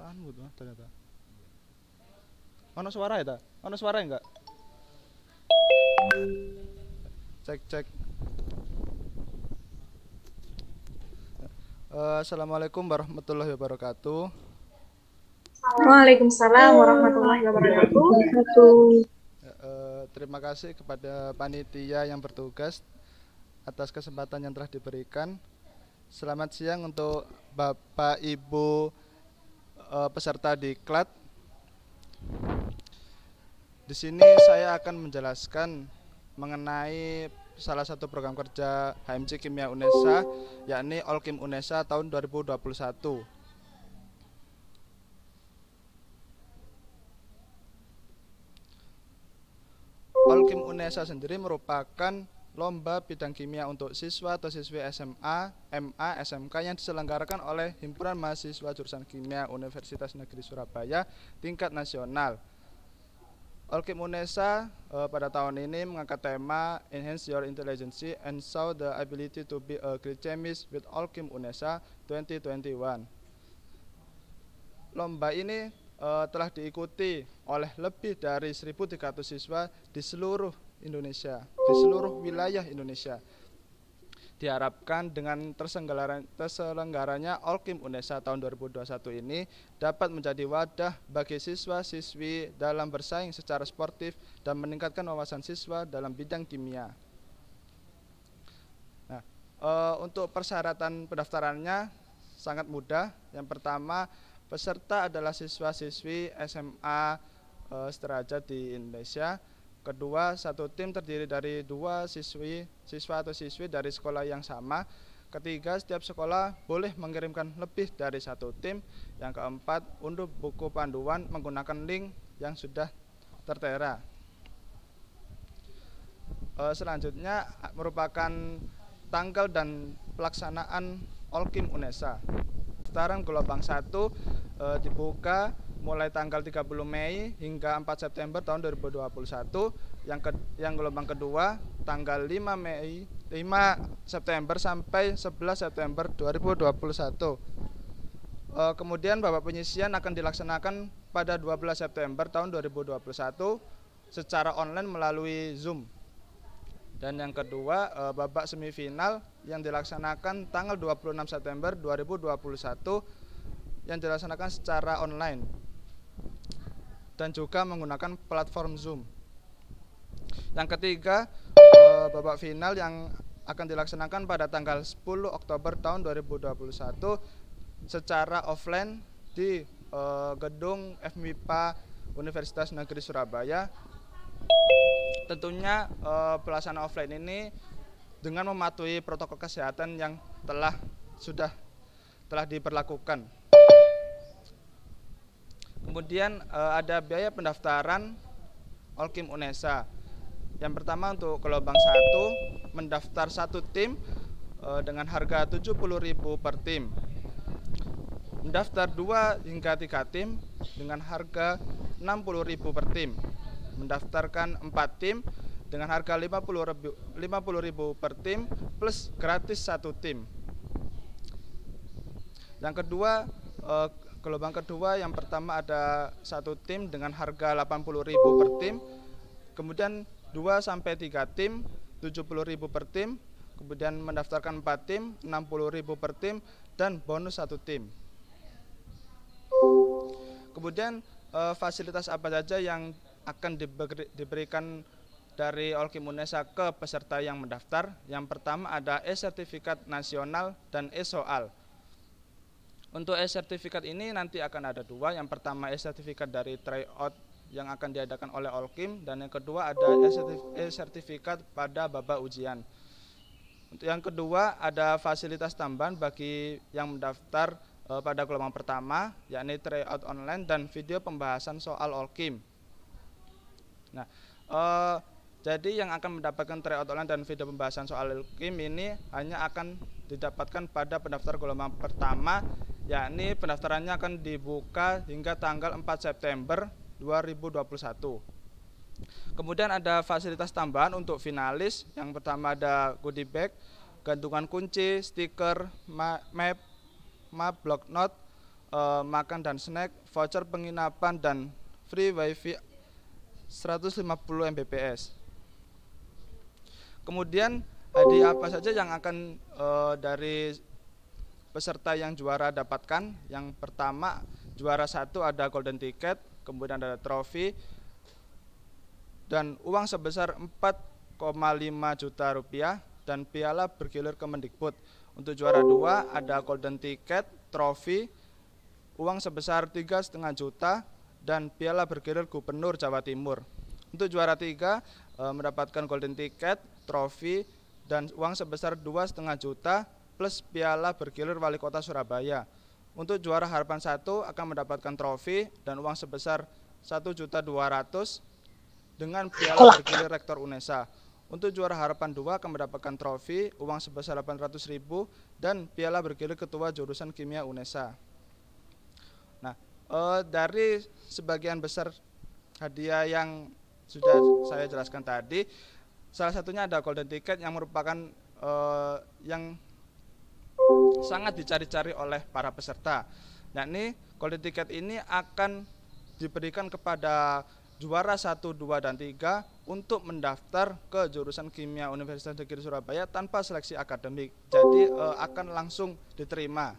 anu tuh ternyata. Ono suara ya ta? Ono suara enggak? Cek cek. Uh, Assalamualaikum warahmatullahi wabarakatuh. Waalaikumsalam warahmatullahi wabarakatuh. Uh, terima kasih kepada panitia yang bertugas atas kesempatan yang telah diberikan. Selamat siang untuk Bapak Ibu uh, peserta diklat. Di sini saya akan menjelaskan mengenai salah satu program kerja H M C Kimia UNESA, yakni Olkim UNESA tahun dua ribu dua puluh satu. Olkim UNESA sendiri merupakan lomba bidang kimia untuk siswa atau siswi S M A, M A, S M K yang diselenggarakan oleh Himpunan Mahasiswa Jurusan Kimia Universitas Negeri Surabaya tingkat nasional. Olkim UNESA uh, pada tahun ini mengangkat tema Enhance Your Intelligence and Show the Ability to be a Great Chemist with Olkim UNESA dua ribu dua puluh satu. Lomba ini uh, telah diikuti oleh lebih dari seribu tiga ratus siswa di seluruh Indonesia, di seluruh wilayah Indonesia. Diharapkan dengan terselenggaranya Olkim UNESA tahun dua ribu dua puluh satu ini dapat menjadi wadah bagi siswa-siswi dalam bersaing secara sportif dan meningkatkan wawasan siswa dalam bidang kimia. Nah, e, untuk persyaratan pendaftarannya sangat mudah. Yang pertama, peserta adalah siswa-siswi S M A e, sederajat di Indonesia. Kedua, satu tim terdiri dari dua siswi, siswa atau siswi dari sekolah yang sama. Ketiga, setiap sekolah boleh mengirimkan lebih dari satu tim. Yang keempat, unduh buku panduan menggunakan link yang sudah tertera. E, selanjutnya merupakan tanggal dan pelaksanaan Olkim UNESA. Pendaftaran gelombang satu e, dibuka mulai tanggal tiga puluh Mei hingga empat September tahun dua ribu dua puluh satu. Yang ke, yang gelombang kedua tanggal lima Mei lima September sampai sebelas September dua ribu dua puluh satu. E, kemudian babak penyisian akan dilaksanakan pada dua belas September tahun dua ribu dua puluh satu secara online melalui Zoom. Dan yang kedua, e, babak semifinal yang dilaksanakan tanggal dua puluh enam September dua ribu dua puluh satu yang dilaksanakan secara online dan juga menggunakan platform Zoom. Yang ketiga, e, babak final yang akan dilaksanakan pada tanggal sepuluh Oktober tahun dua ribu dua puluh satu secara offline di e, gedung F M I P A Universitas Negeri Surabaya. Tentunya e, pelaksanaan offline ini dengan mematuhi protokol kesehatan yang telah sudah telah diberlakukan. Kemudian e, ada biaya pendaftaran Olkim UNESA. Yang pertama untuk gelombang satu mendaftar satu tim e, dengan harga tujuh puluh ribu per tim. Mendaftar dua hingga tiga tim dengan harga enam puluh ribu per tim. Mendaftarkan empat tim dengan harga lima puluh ribu per tim plus gratis satu tim. Yang kedua, e, gelombang kedua yang pertama ada satu tim dengan harga delapan puluh ribu per tim. Kemudian dua sampai tiga tim tujuh puluh ribu per tim. Kemudian mendaftarkan empat tim enam puluh ribu per tim dan bonus satu tim. Kemudian e, fasilitas apa saja yang akan diberi, diberikan dari Olkim UNESA ke peserta yang mendaftar? Yang pertama ada e-sertifikat nasional dan e-soal. Untuk e-sertifikat ini nanti akan ada dua. Yang pertama e-sertifikat dari tryout yang akan diadakan oleh Olkim, dan yang kedua ada e-sertifikat pada babak ujian. Untuk yang kedua ada fasilitas tambahan bagi yang mendaftar e, pada gelombang pertama, yakni tryout online dan video pembahasan soal Olkim. Nah, e, jadi yang akan mendapatkan tryout online dan video pembahasan soal Olkim ini hanya akan didapatkan pada pendaftar gelombang pertama, yakni pendaftarannya akan dibuka hingga tanggal empat September dua ribu dua puluh satu. Kemudian ada fasilitas tambahan untuk finalis. Yang pertama ada goodie bag, gantungan kunci, stiker, map, map, block note, uh, makan dan snack, voucher penginapan dan free wifi seratus lima puluh megabit. Kemudian hadiah apa saja yang akan uh, dari peserta yang juara dapatkan? Yang pertama, juara satu ada golden ticket, kemudian ada trofi dan uang sebesar empat koma lima juta rupiah dan piala bergilir Kemendikbud. Untuk juara dua ada golden ticket, trofi, uang sebesar tiga koma lima juta dan piala bergilir Gubernur Jawa Timur. Untuk juara tiga e, mendapatkan golden ticket, trofi dan uang sebesar dua koma lima juta plus piala bergilir Wali Kota Surabaya. Untuk juara harapan satu akan mendapatkan trofi dan uang sebesar satu juta dua ratus ribu dengan piala bergilir Rektor UNESA. Untuk juara harapan dua akan mendapatkan trofi, uang sebesar delapan ratus ribu dan piala bergilir Ketua Jurusan Kimia UNESA. Nah, eh, dari sebagian besar hadiah yang sudah saya jelaskan tadi, salah satunya ada golden ticket yang merupakan eh, yang sangat dicari-cari oleh para peserta. Yakni golden ticket ini akan diberikan kepada juara satu, dua, dan tiga untuk mendaftar ke jurusan Kimia Universitas Negeri Surabaya tanpa seleksi akademik. Jadi eh, akan langsung diterima.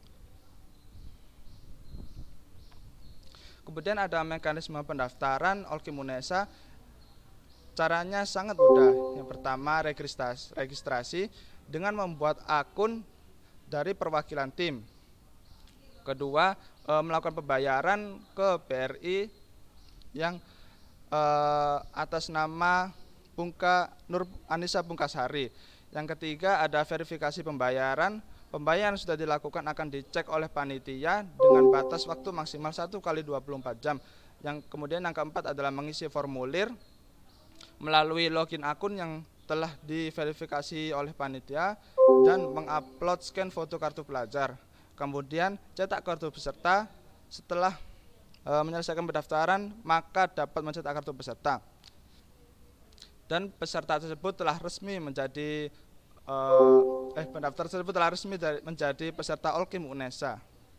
Kemudian ada mekanisme pendaftaran Olkim UNESA. Caranya sangat mudah. Yang pertama registrasi, registrasi dengan membuat akun dari perwakilan tim. Kedua, e, melakukan pembayaran ke B R I yang e, atas nama Pungka Nur Anissa Pungkasari. Yang ketiga, ada verifikasi pembayaran. Pembayaran sudah dilakukan akan dicek oleh panitia dengan batas waktu maksimal satu kali dua puluh empat jam. Yang kemudian yang keempat adalah mengisi formulir melalui login akun yang telah diverifikasi oleh panitia dan mengupload scan foto kartu pelajar. Kemudian cetak kartu peserta. Setelah e, menyelesaikan pendaftaran, maka dapat mencetak kartu peserta. Dan peserta tersebut telah resmi menjadi Uh, eh pendaftar tersebut telah resmi dari, menjadi peserta Olkim UNESA.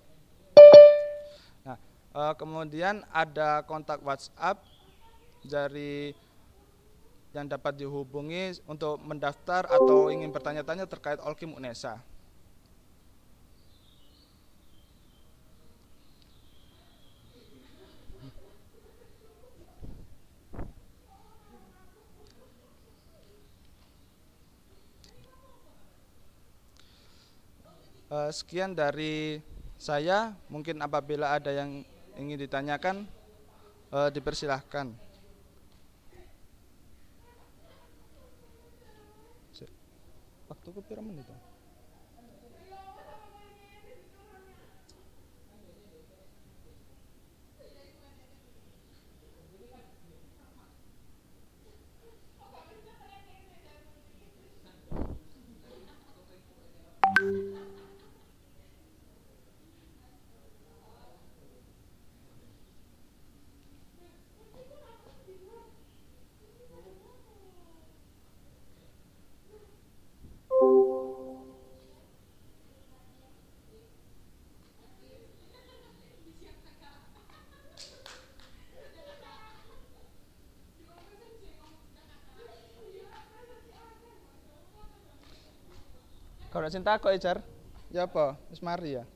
Nah, uh, kemudian ada kontak WhatsApp dari yang dapat dihubungi untuk mendaftar atau ingin bertanya-tanya terkait Olkim UNESA. Sekian dari saya, mungkin apabila ada yang ingin ditanyakan, eh, dipersilahkan. Waktu ke pira menit? Kalau cinta kok Ijar? Ya apa? Wis mari ya.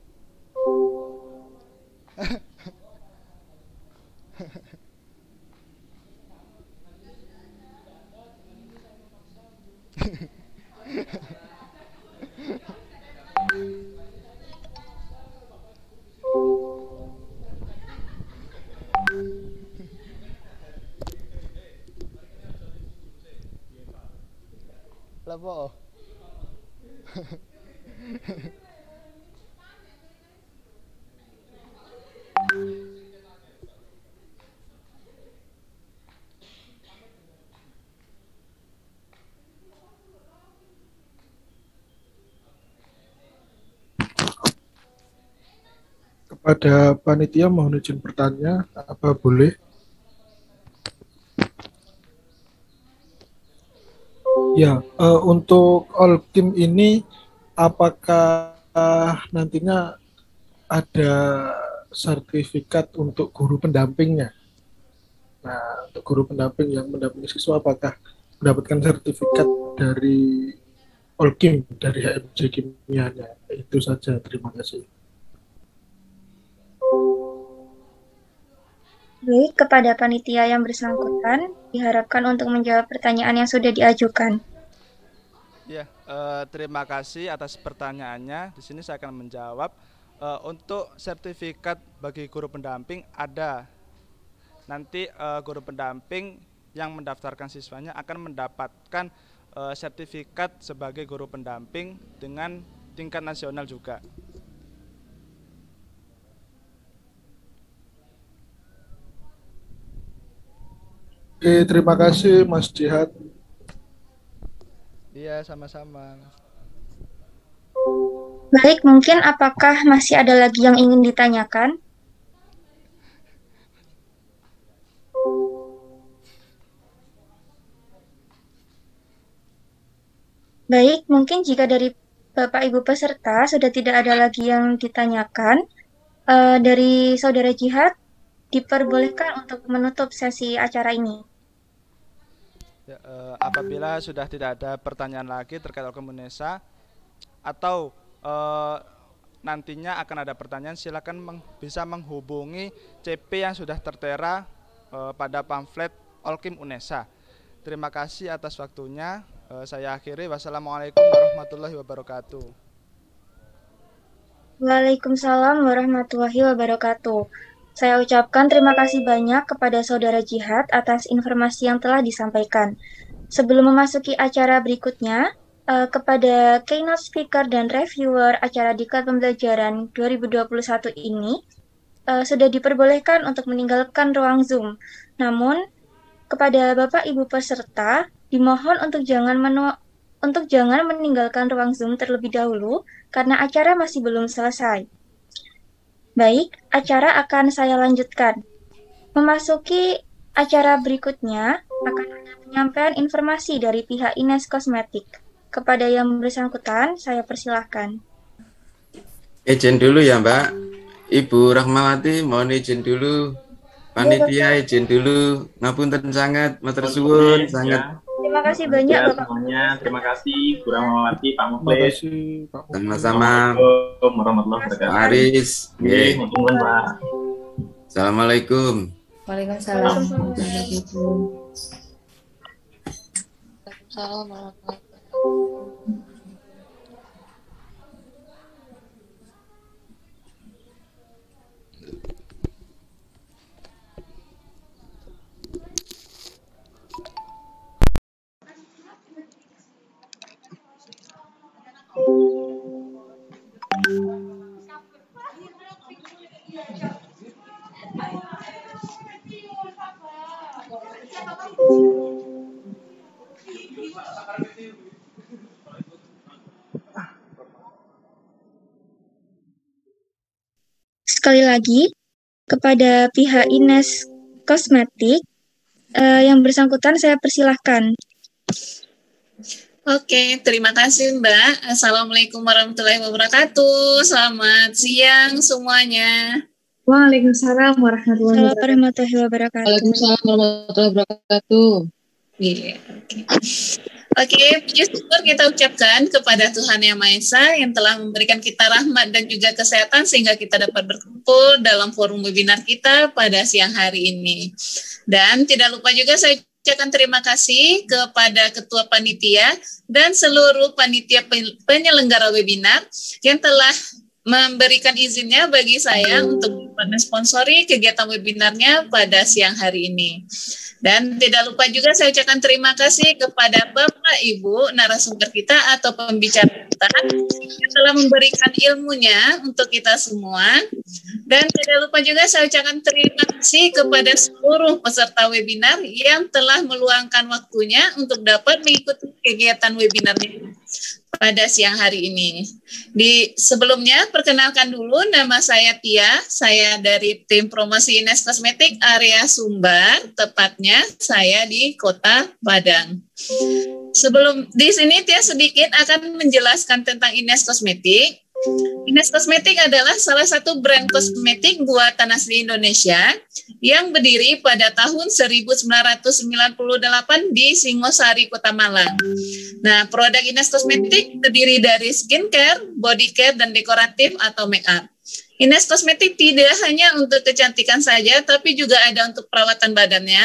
Lapo? Kepada panitia mohon izin bertanya, apa boleh? Ya, uh, untuk Olkim ini apakah nantinya ada sertifikat untuk guru pendampingnya. Nah, untuk guru pendamping yang mendampingi siswa apakah mendapatkan sertifikat dari Olkim, dari H M J Kimianya? Itu saja, terima kasih. Baik, kepada panitia yang bersangkutan, diharapkan untuk menjawab pertanyaan yang sudah diajukan. Ya, eh, terima kasih atas pertanyaannya. Di sini saya akan menjawab. Eh, untuk sertifikat bagi guru pendamping ada. Nanti uh, guru pendamping yang mendaftarkan siswanya akan mendapatkan uh, sertifikat sebagai guru pendamping dengan tingkat nasional juga. Oke, terima kasih Mas Jihad. Iya, sama-sama. Baik, mungkin apakah masih ada lagi yang ingin ditanyakan? Baik, mungkin jika dari Bapak Ibu peserta sudah tidak ada lagi yang ditanyakan, uh, dari Saudara Jihad diperbolehkan untuk menutup sesi acara ini. Ya, eh, apabila sudah tidak ada pertanyaan lagi terkait Olkim Unesa atau eh, nantinya akan ada pertanyaan, silakan meng, bisa menghubungi C P yang sudah tertera eh, pada pamflet Olkim Unesa. Terima kasih atas waktunya. Eh, saya akhiri. Wassalamualaikum warahmatullahi wabarakatuh. Waalaikumsalam warahmatullahi wabarakatuh. Saya ucapkan terima kasih banyak kepada Saudara Jihad atas informasi yang telah disampaikan. Sebelum memasuki acara berikutnya, eh, kepada keynote speaker dan reviewer acara Diklat Pembelajaran dua ribu dua puluh satu ini, eh, sudah diperbolehkan untuk meninggalkan ruang Zoom. Namun, kepada Bapak Ibu peserta, dimohon untuk jangan menu untuk jangan meninggalkan ruang Zoom terlebih dahulu karena acara masih belum selesai. Baik, acara akan saya lanjutkan. Memasuki acara berikutnya akan ada penyampaian informasi dari pihak Ines Kosmetik. Kepada yang bersangkutan, saya persilahkan. Izin dulu ya Mbak. Ibu Rahmawati, mohon izin dulu. Panitia izin dulu. Ngapunten sangat, matur suwun sangat. Terima kasih banyak ya, Bapak. Semuanya, terima kasih Bu Rahmawati, Pak Muflis. Sama-sama. Assalamualaikum warahmatullahi wabarakatuh. Pak Aris. Nggih. Pak. Assalamualaikum. Waalaikumsalam. Waalaikumsalam. Sekali lagi, kepada pihak Ines Kosmetik, eh, yang bersangkutan saya persilahkan. Oke, terima kasih Mbak. Assalamualaikum warahmatullahi wabarakatuh. Selamat siang semuanya. Waalaikumsalam warahmatullahi wabarakatuh. Waalaikumsalam warahmatullahi wabarakatuh. Iya, oke. Oke, puji syukur kita ucapkan kepada Tuhan Yang Maha Esa yang telah memberikan kita rahmat dan juga kesehatan sehingga kita dapat berkumpul dalam forum webinar kita pada siang hari ini. Dan tidak lupa juga saya ucapkan terima kasih kepada Ketua Panitia dan seluruh panitia penyelenggara webinar yang telah memberikan izinnya bagi saya untuk mensponsori kegiatan webinarnya pada siang hari ini. Dan tidak lupa juga saya ucapkan terima kasih kepada Bapak Ibu narasumber kita atau pembicara kita yang telah memberikan ilmunya untuk kita semua. Dan tidak lupa juga saya ucapkan terima kasih kepada seluruh peserta webinar yang telah meluangkan waktunya untuk dapat mengikuti kegiatan webinarnya pada siang hari ini. Di sebelumnya perkenalkan dulu, nama saya Tia, saya dari tim promosi Ines Kosmetik area Sumbar, tepatnya saya di Kota Padang. Sebelum di sini Tia sedikit akan menjelaskan tentang Ines Kosmetik. Ines Kosmetik adalah salah satu brand kosmetik buatan asli Indonesia yang berdiri pada tahun seribu sembilan ratus sembilan puluh delapan di Singosari, Kota Malang. Nah, produk Ines Kosmetik terdiri dari skincare, body care, dan dekoratif atau make up. Ines Kosmetik tidak hanya untuk kecantikan saja, tapi juga ada untuk perawatan badannya.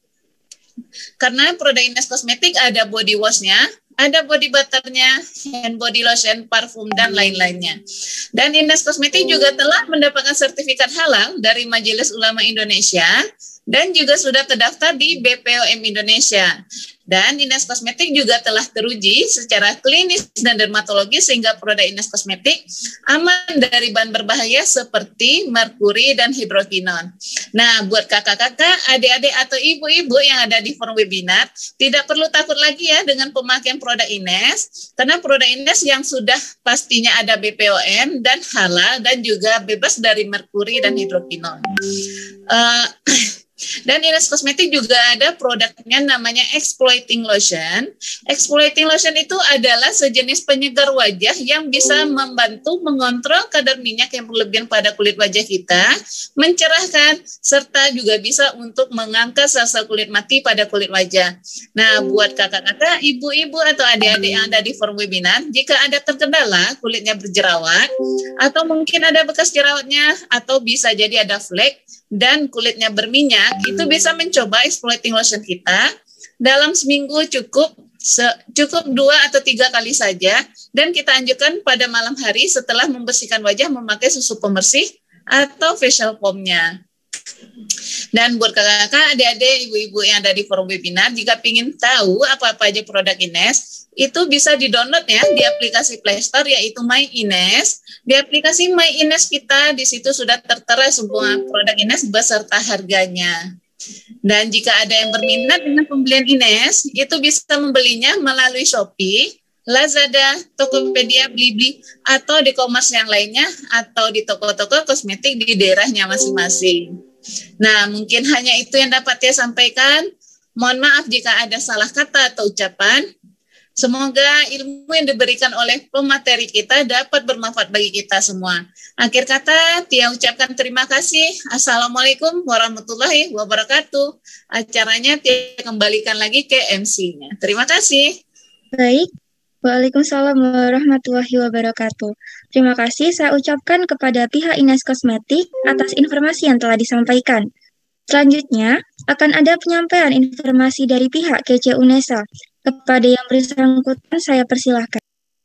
Karena produk Ines Kosmetik ada body wash-nya, ada body butternya, hand body lotion, parfum, dan lain-lainnya. Dan Ines Kosmetik juga telah mendapatkan sertifikat halal dari Majelis Ulama Indonesia dan juga sudah terdaftar di B P O M Indonesia. Dan Ines Kosmetik juga telah teruji secara klinis dan dermatologis sehingga produk Ines Kosmetik aman dari bahan berbahaya seperti merkuri dan hidrokinon. Nah, buat kakak-kakak, adik-adik atau ibu-ibu yang ada di forum webinar, tidak perlu takut lagi ya dengan pemakaian produk Ines, karena produk Ines yang sudah pastinya ada B P O M dan halal dan juga bebas dari merkuri dan hidrokinon. Uh, Dan Ines Kosmetik juga ada produknya namanya Exploiting Lotion. Exploiting Lotion itu adalah sejenis penyegar wajah yang bisa membantu mengontrol kadar minyak yang berlebihan pada kulit wajah kita, mencerahkan, serta juga bisa untuk mengangkat sel-sel kulit mati pada kulit wajah. Nah, buat kakak-kakak, ibu-ibu atau adik-adik yang ada di forum webinar, jika ada terkendala kulitnya berjerawat, atau mungkin ada bekas jerawatnya, atau bisa jadi ada flek, dan kulitnya berminyak, itu bisa mencoba Exploiting Lotion kita dalam seminggu cukup se, cukup dua atau tiga kali saja, dan kita anjurkan pada malam hari setelah membersihkan wajah memakai susu pembersih atau facial foam-nya. Dan buat kakak-kakak, adik-adik, ibu-ibu yang ada di forum webinar, jika ingin tahu apa-apa aja produk Ines, itu bisa di-download ya di aplikasi Play Store yaitu My Ines. Di aplikasi My Ines kita di situ sudah tertera semua produk Ines beserta harganya. Dan jika ada yang berminat dengan pembelian Ines, itu bisa membelinya melalui Shopee, Lazada, Tokopedia, Blibli, atau di e-commerce yang lainnya, atau di toko-toko kosmetik di daerahnya masing-masing. Nah, mungkin hanya itu yang dapat saya sampaikan. Mohon maaf jika ada salah kata atau ucapan. Semoga ilmu yang diberikan oleh pemateri kita dapat bermanfaat bagi kita semua. Akhir kata, Tia ucapkan terima kasih. Assalamualaikum warahmatullahi wabarakatuh. Acaranya Tia kembalikan lagi ke M C-nya. Terima kasih. Baik. Waalaikumsalam warahmatullahi wabarakatuh. Terima kasih saya ucapkan kepada pihak Ines Kosmetik atas informasi yang telah disampaikan. Selanjutnya, akan ada penyampaian informasi dari pihak K C UNESA. Kepada yang bersangkutan, saya persilahkan.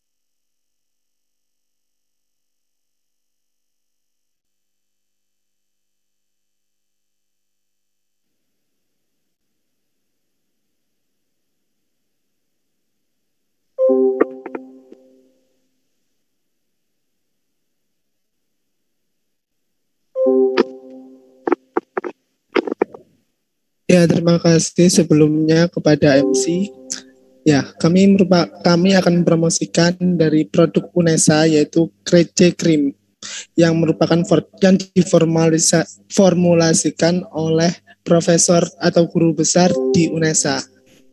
Ya, terima kasih sebelumnya kepada M C. Ya, kami merupakan kami akan mempromosikan dari produk UNESA yaitu Krece Cream yang merupakan for, yang diformulasikan oleh profesor atau guru besar di UNESA.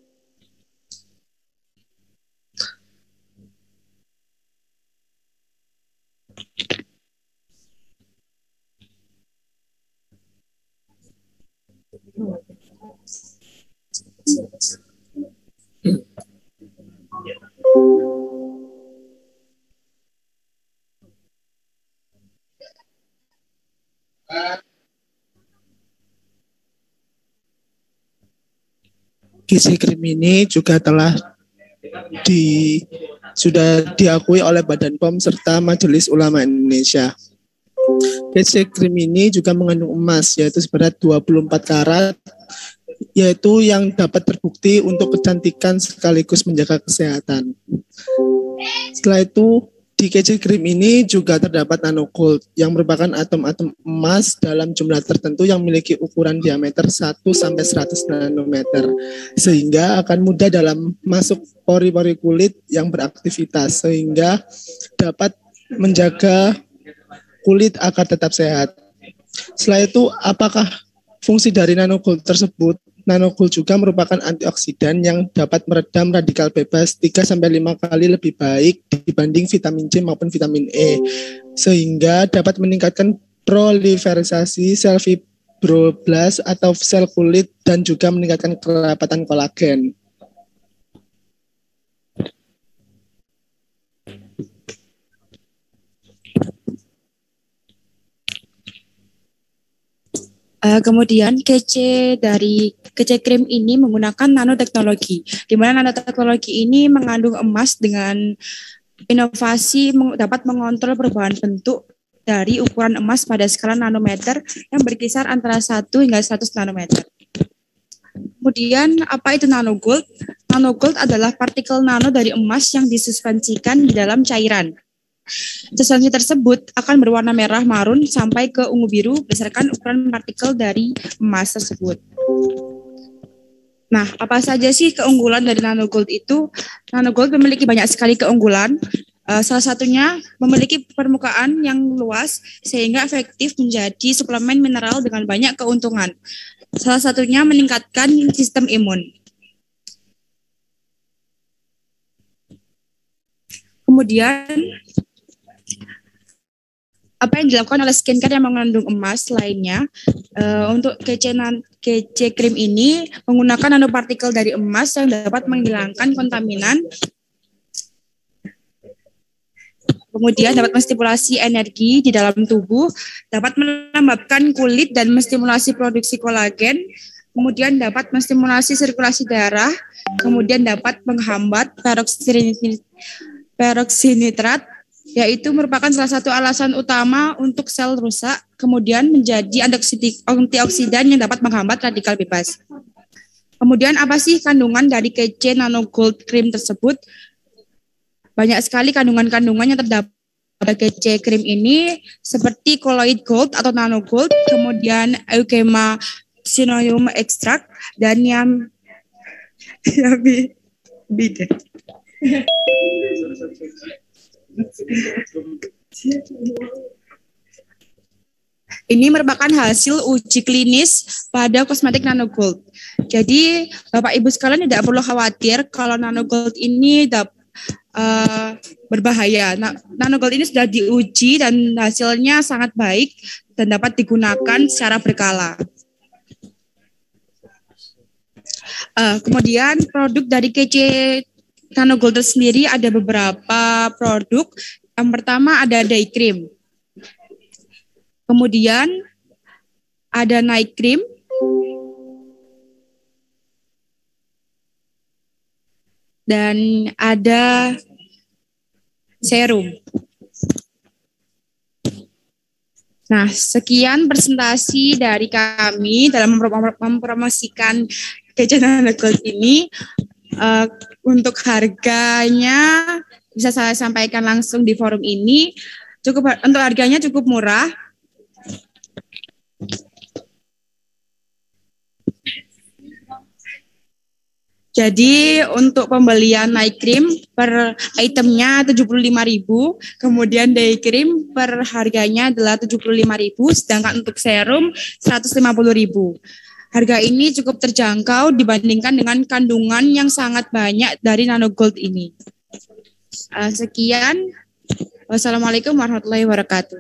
Gizi Krim ini juga telah di sudah diakui oleh Badan P O M serta Majelis Ulama Indonesia. Gizi Krim ini juga mengandung emas yaitu seberat dua puluh empat karat, yaitu yang dapat terbukti untuk kecantikan sekaligus menjaga kesehatan. Setelah itu, di Gizi Krim ini juga terdapat nanogold yang merupakan atom-atom emas dalam jumlah tertentu yang memiliki ukuran diameter satu sampai seratus nanometer, sehingga akan mudah dalam masuk pori-pori kulit yang beraktivitas, sehingga dapat menjaga kulit agar tetap sehat. Setelah itu, apakah fungsi dari nanogold tersebut? nanogold juga merupakan antioksidan yang dapat meredam radikal bebas tiga sampai lima kali lebih baik dibanding vitamin C maupun vitamin E, sehingga dapat meningkatkan proliferasi sel fibroblast atau sel kulit dan juga meningkatkan kerapatan kolagen. Uh, kemudian K C dari K C Cream ini menggunakan nanoteknologi, di mana nanoteknologi ini mengandung emas dengan inovasi meng- dapat mengontrol perubahan bentuk dari ukuran emas pada skala nanometer yang berkisar antara satu hingga seratus nanometer. Kemudian apa itu nanogold? Nanogold adalah partikel nano dari emas yang disuspensikan di dalam cairan. Suspensi tersebut akan berwarna merah marun sampai ke ungu biru berdasarkan ukuran partikel dari emas tersebut. Nah, apa saja sih keunggulan dari nanogold itu? Nanogold memiliki banyak sekali keunggulan. Uh, salah satunya memiliki permukaan yang luas sehingga efektif menjadi suplemen mineral dengan banyak keuntungan. Salah satunya meningkatkan sistem imun. Kemudian apa yang dilakukan oleh skincare yang mengandung emas lainnya, uh, untuk K C, K C Cream ini menggunakan nanopartikel dari emas yang dapat menghilangkan kontaminan, kemudian dapat menstimulasi energi di dalam tubuh, dapat melembabkan kulit dan menstimulasi produksi kolagen, kemudian dapat menstimulasi sirkulasi darah, kemudian dapat menghambat peroksinitrat, yaitu merupakan salah satu alasan utama untuk sel rusak, kemudian menjadi antioksidan yang dapat menghambat radikal bebas. Kemudian apa sih kandungan dari K C Nanogold Cream tersebut? Banyak sekali kandungan-kandungan yang terdapat pada K C Cream ini, seperti colloid gold atau nanogold, kemudian Euchema Synovium extract, dan yang bide. Ini merupakan hasil uji klinis pada kosmetik nanogold. Jadi Bapak Ibu sekalian tidak perlu khawatir kalau nanogold ini dapat uh, berbahaya. Nah, nanogold ini sudah diuji dan hasilnya sangat baik dan dapat digunakan secara berkala. Uh, kemudian produk dari K C Nanogold sendiri ada beberapa produk. Yang pertama ada day cream. Kemudian ada night cream. Dan ada serum. Nah, sekian presentasi dari kami dalam mempromosikan K C Nanogold ini. Uh, untuk harganya bisa saya sampaikan langsung di forum ini. Cukup untuk harganya cukup murah. Jadi untuk pembelian night cream per itemnya tujuh puluh lima ribu, kemudian day cream per harganya adalah tujuh puluh lima ribu, sedangkan untuk serum seratus lima puluh ribu. Harga ini cukup terjangkau dibandingkan dengan kandungan yang sangat banyak dari nanogold ini. Uh, sekian. Wassalamualaikum warahmatullahi wabarakatuh.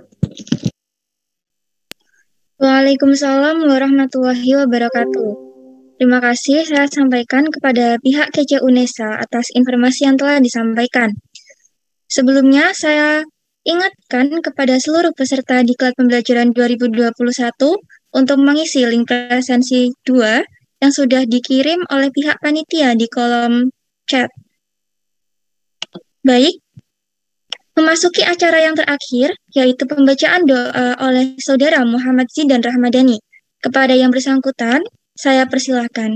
Waalaikumsalam warahmatullahi wabarakatuh. Terima kasih saya sampaikan kepada pihak K C UNESA atas informasi yang telah disampaikan. Sebelumnya saya ingatkan kepada seluruh peserta diklat pembelajaran dua ribu dua puluh satu untuk mengisi link presensi dua yang sudah dikirim oleh pihak panitia di kolom chat. Baik, memasuki acara yang terakhir, yaitu pembacaan doa oleh Saudara Muhammad Zidan Rahmadani. Kepada yang bersangkutan, saya persilahkan.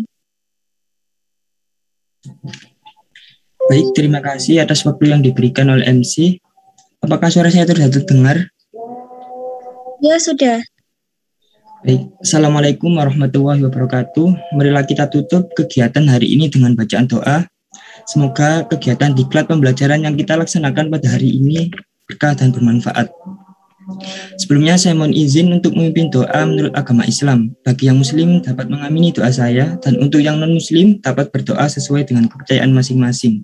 Baik, terima kasih atas waktu yang diberikan oleh M C. Apakah suara saya sudah terdengar? Ya, sudah. Baik, Assalamualaikum warahmatullahi wabarakatuh. Marilah kita tutup kegiatan hari ini dengan bacaan doa. Semoga kegiatan diklat pembelajaran yang kita laksanakan pada hari ini berkah dan bermanfaat. Sebelumnya saya mohon izin untuk memimpin doa menurut agama Islam. Bagi yang muslim dapat mengamini doa saya, dan untuk yang non-muslim dapat berdoa sesuai dengan kepercayaan masing-masing.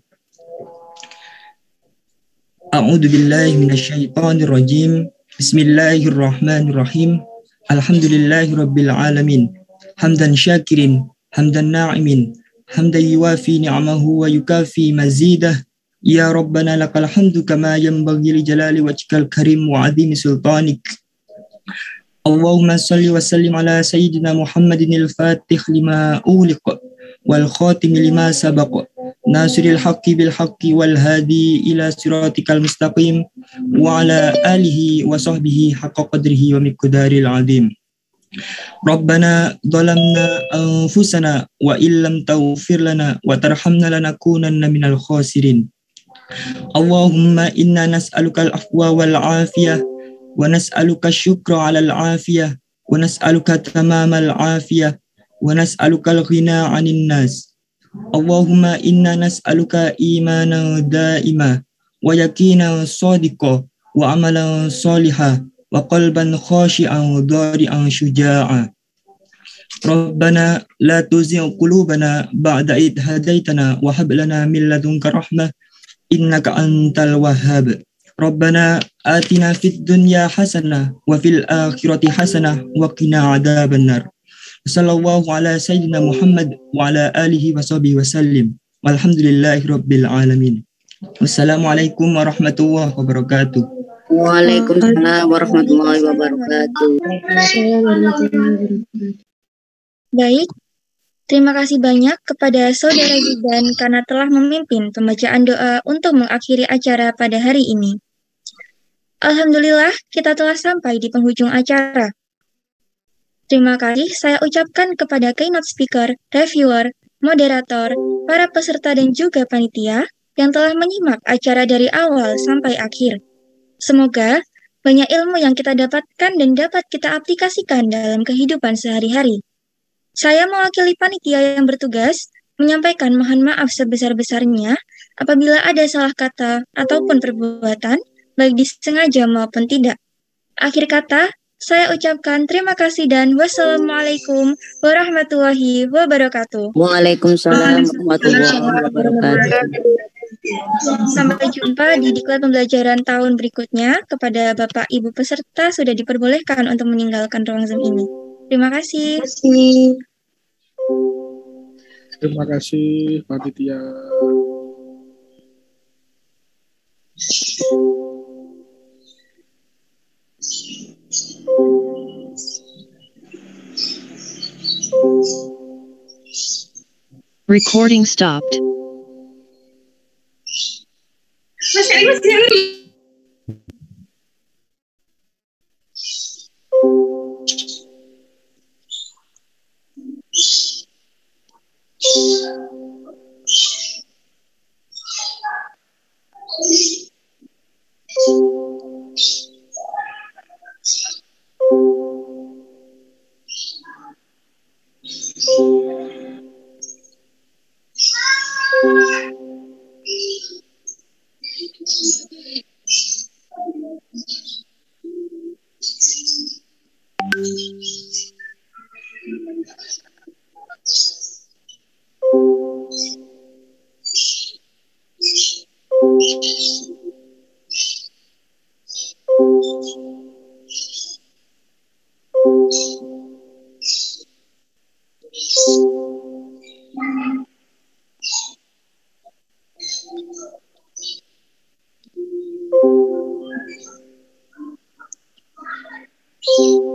A'udzu billahi minasyaitonir rajim. Bismillahirrahmanirrahim. Alhamdulillahirabbil alamin. Hamdan syakirin, hamdan na'imin, hamdan yuwafi ni'amahu wa yukafi mazidah. Ya Rabbana lakal hamdu kama yanbaghi li jalali wajhikal karim wa 'azimi sultanik. Allahumma shalli wa sallim ala sayyidina Muhammadin al-fatih lima ughliq wal khatim lima sabaq. Nasiril haqqi bil haqqi wal hadi ila siratikal mustaqim wa ala alihi wa sahbihi haqqa qadrihi wa miqdaril 'azim. Rabbana dhalamna anfusana wa illam taghfir lana wa tarhamna lanakunanna minal khasirin. Allahumma inna nas'aluka al-afwa wal afiyah wa nas'aluka syukra 'alal afiyah wa nas'aluka tamamal afiyah wa nas'aluka al-ghina 'anil nas. Allahumma inna nas'aluka imanan da'ima wa yaqinan shadiqa wa amalan salihah wa qalban khashi'an dhari'an syuja'a. Rabbana la tuzigh qulubana ba'da idh hadaitana wa hab lana min ladunka rahmah innaka antal wahhab. Rabbana atina fid dunya hasanah wa fil akhirati hasanah wa qina adzabannar. Sallallahu ala sayyidina Muhammad wa ala alihi wa sahbihi wasallim. Walhamdulillahi rabbil alamin. Wassalamualaikum warahmatullahi wabarakatuh. Waalaikumsalam warahmatullahi wabarakatuh. Baik, terima kasih banyak kepada Saudara Zidan karena telah memimpin pembacaan doa untuk mengakhiri acara pada hari ini. Alhamdulillah, kita telah sampai di penghujung acara. Terima kasih saya ucapkan kepada keynote speaker, reviewer, moderator, para peserta dan juga panitia yang telah menyimak acara dari awal sampai akhir. Semoga banyak ilmu yang kita dapatkan dan dapat kita aplikasikan dalam kehidupan sehari-hari. Saya mewakili panitia yang bertugas menyampaikan mohon maaf sebesar-besarnya apabila ada salah kata ataupun perbuatan, baik disengaja maupun tidak. Akhir kata, saya ucapkan terima kasih dan wassalamualaikum warahmatullahi wabarakatuh. Waalaikumsalam warahmatullahi wabarakatuh. Sampai jumpa di diklat pembelajaran tahun berikutnya. Kepada Bapak Ibu peserta sudah diperbolehkan untuk meninggalkan ruang Zoom ini. Terima kasih. Terima kasih panitia. Recording stopped. Mas Eri, Mas Eri. Thank you.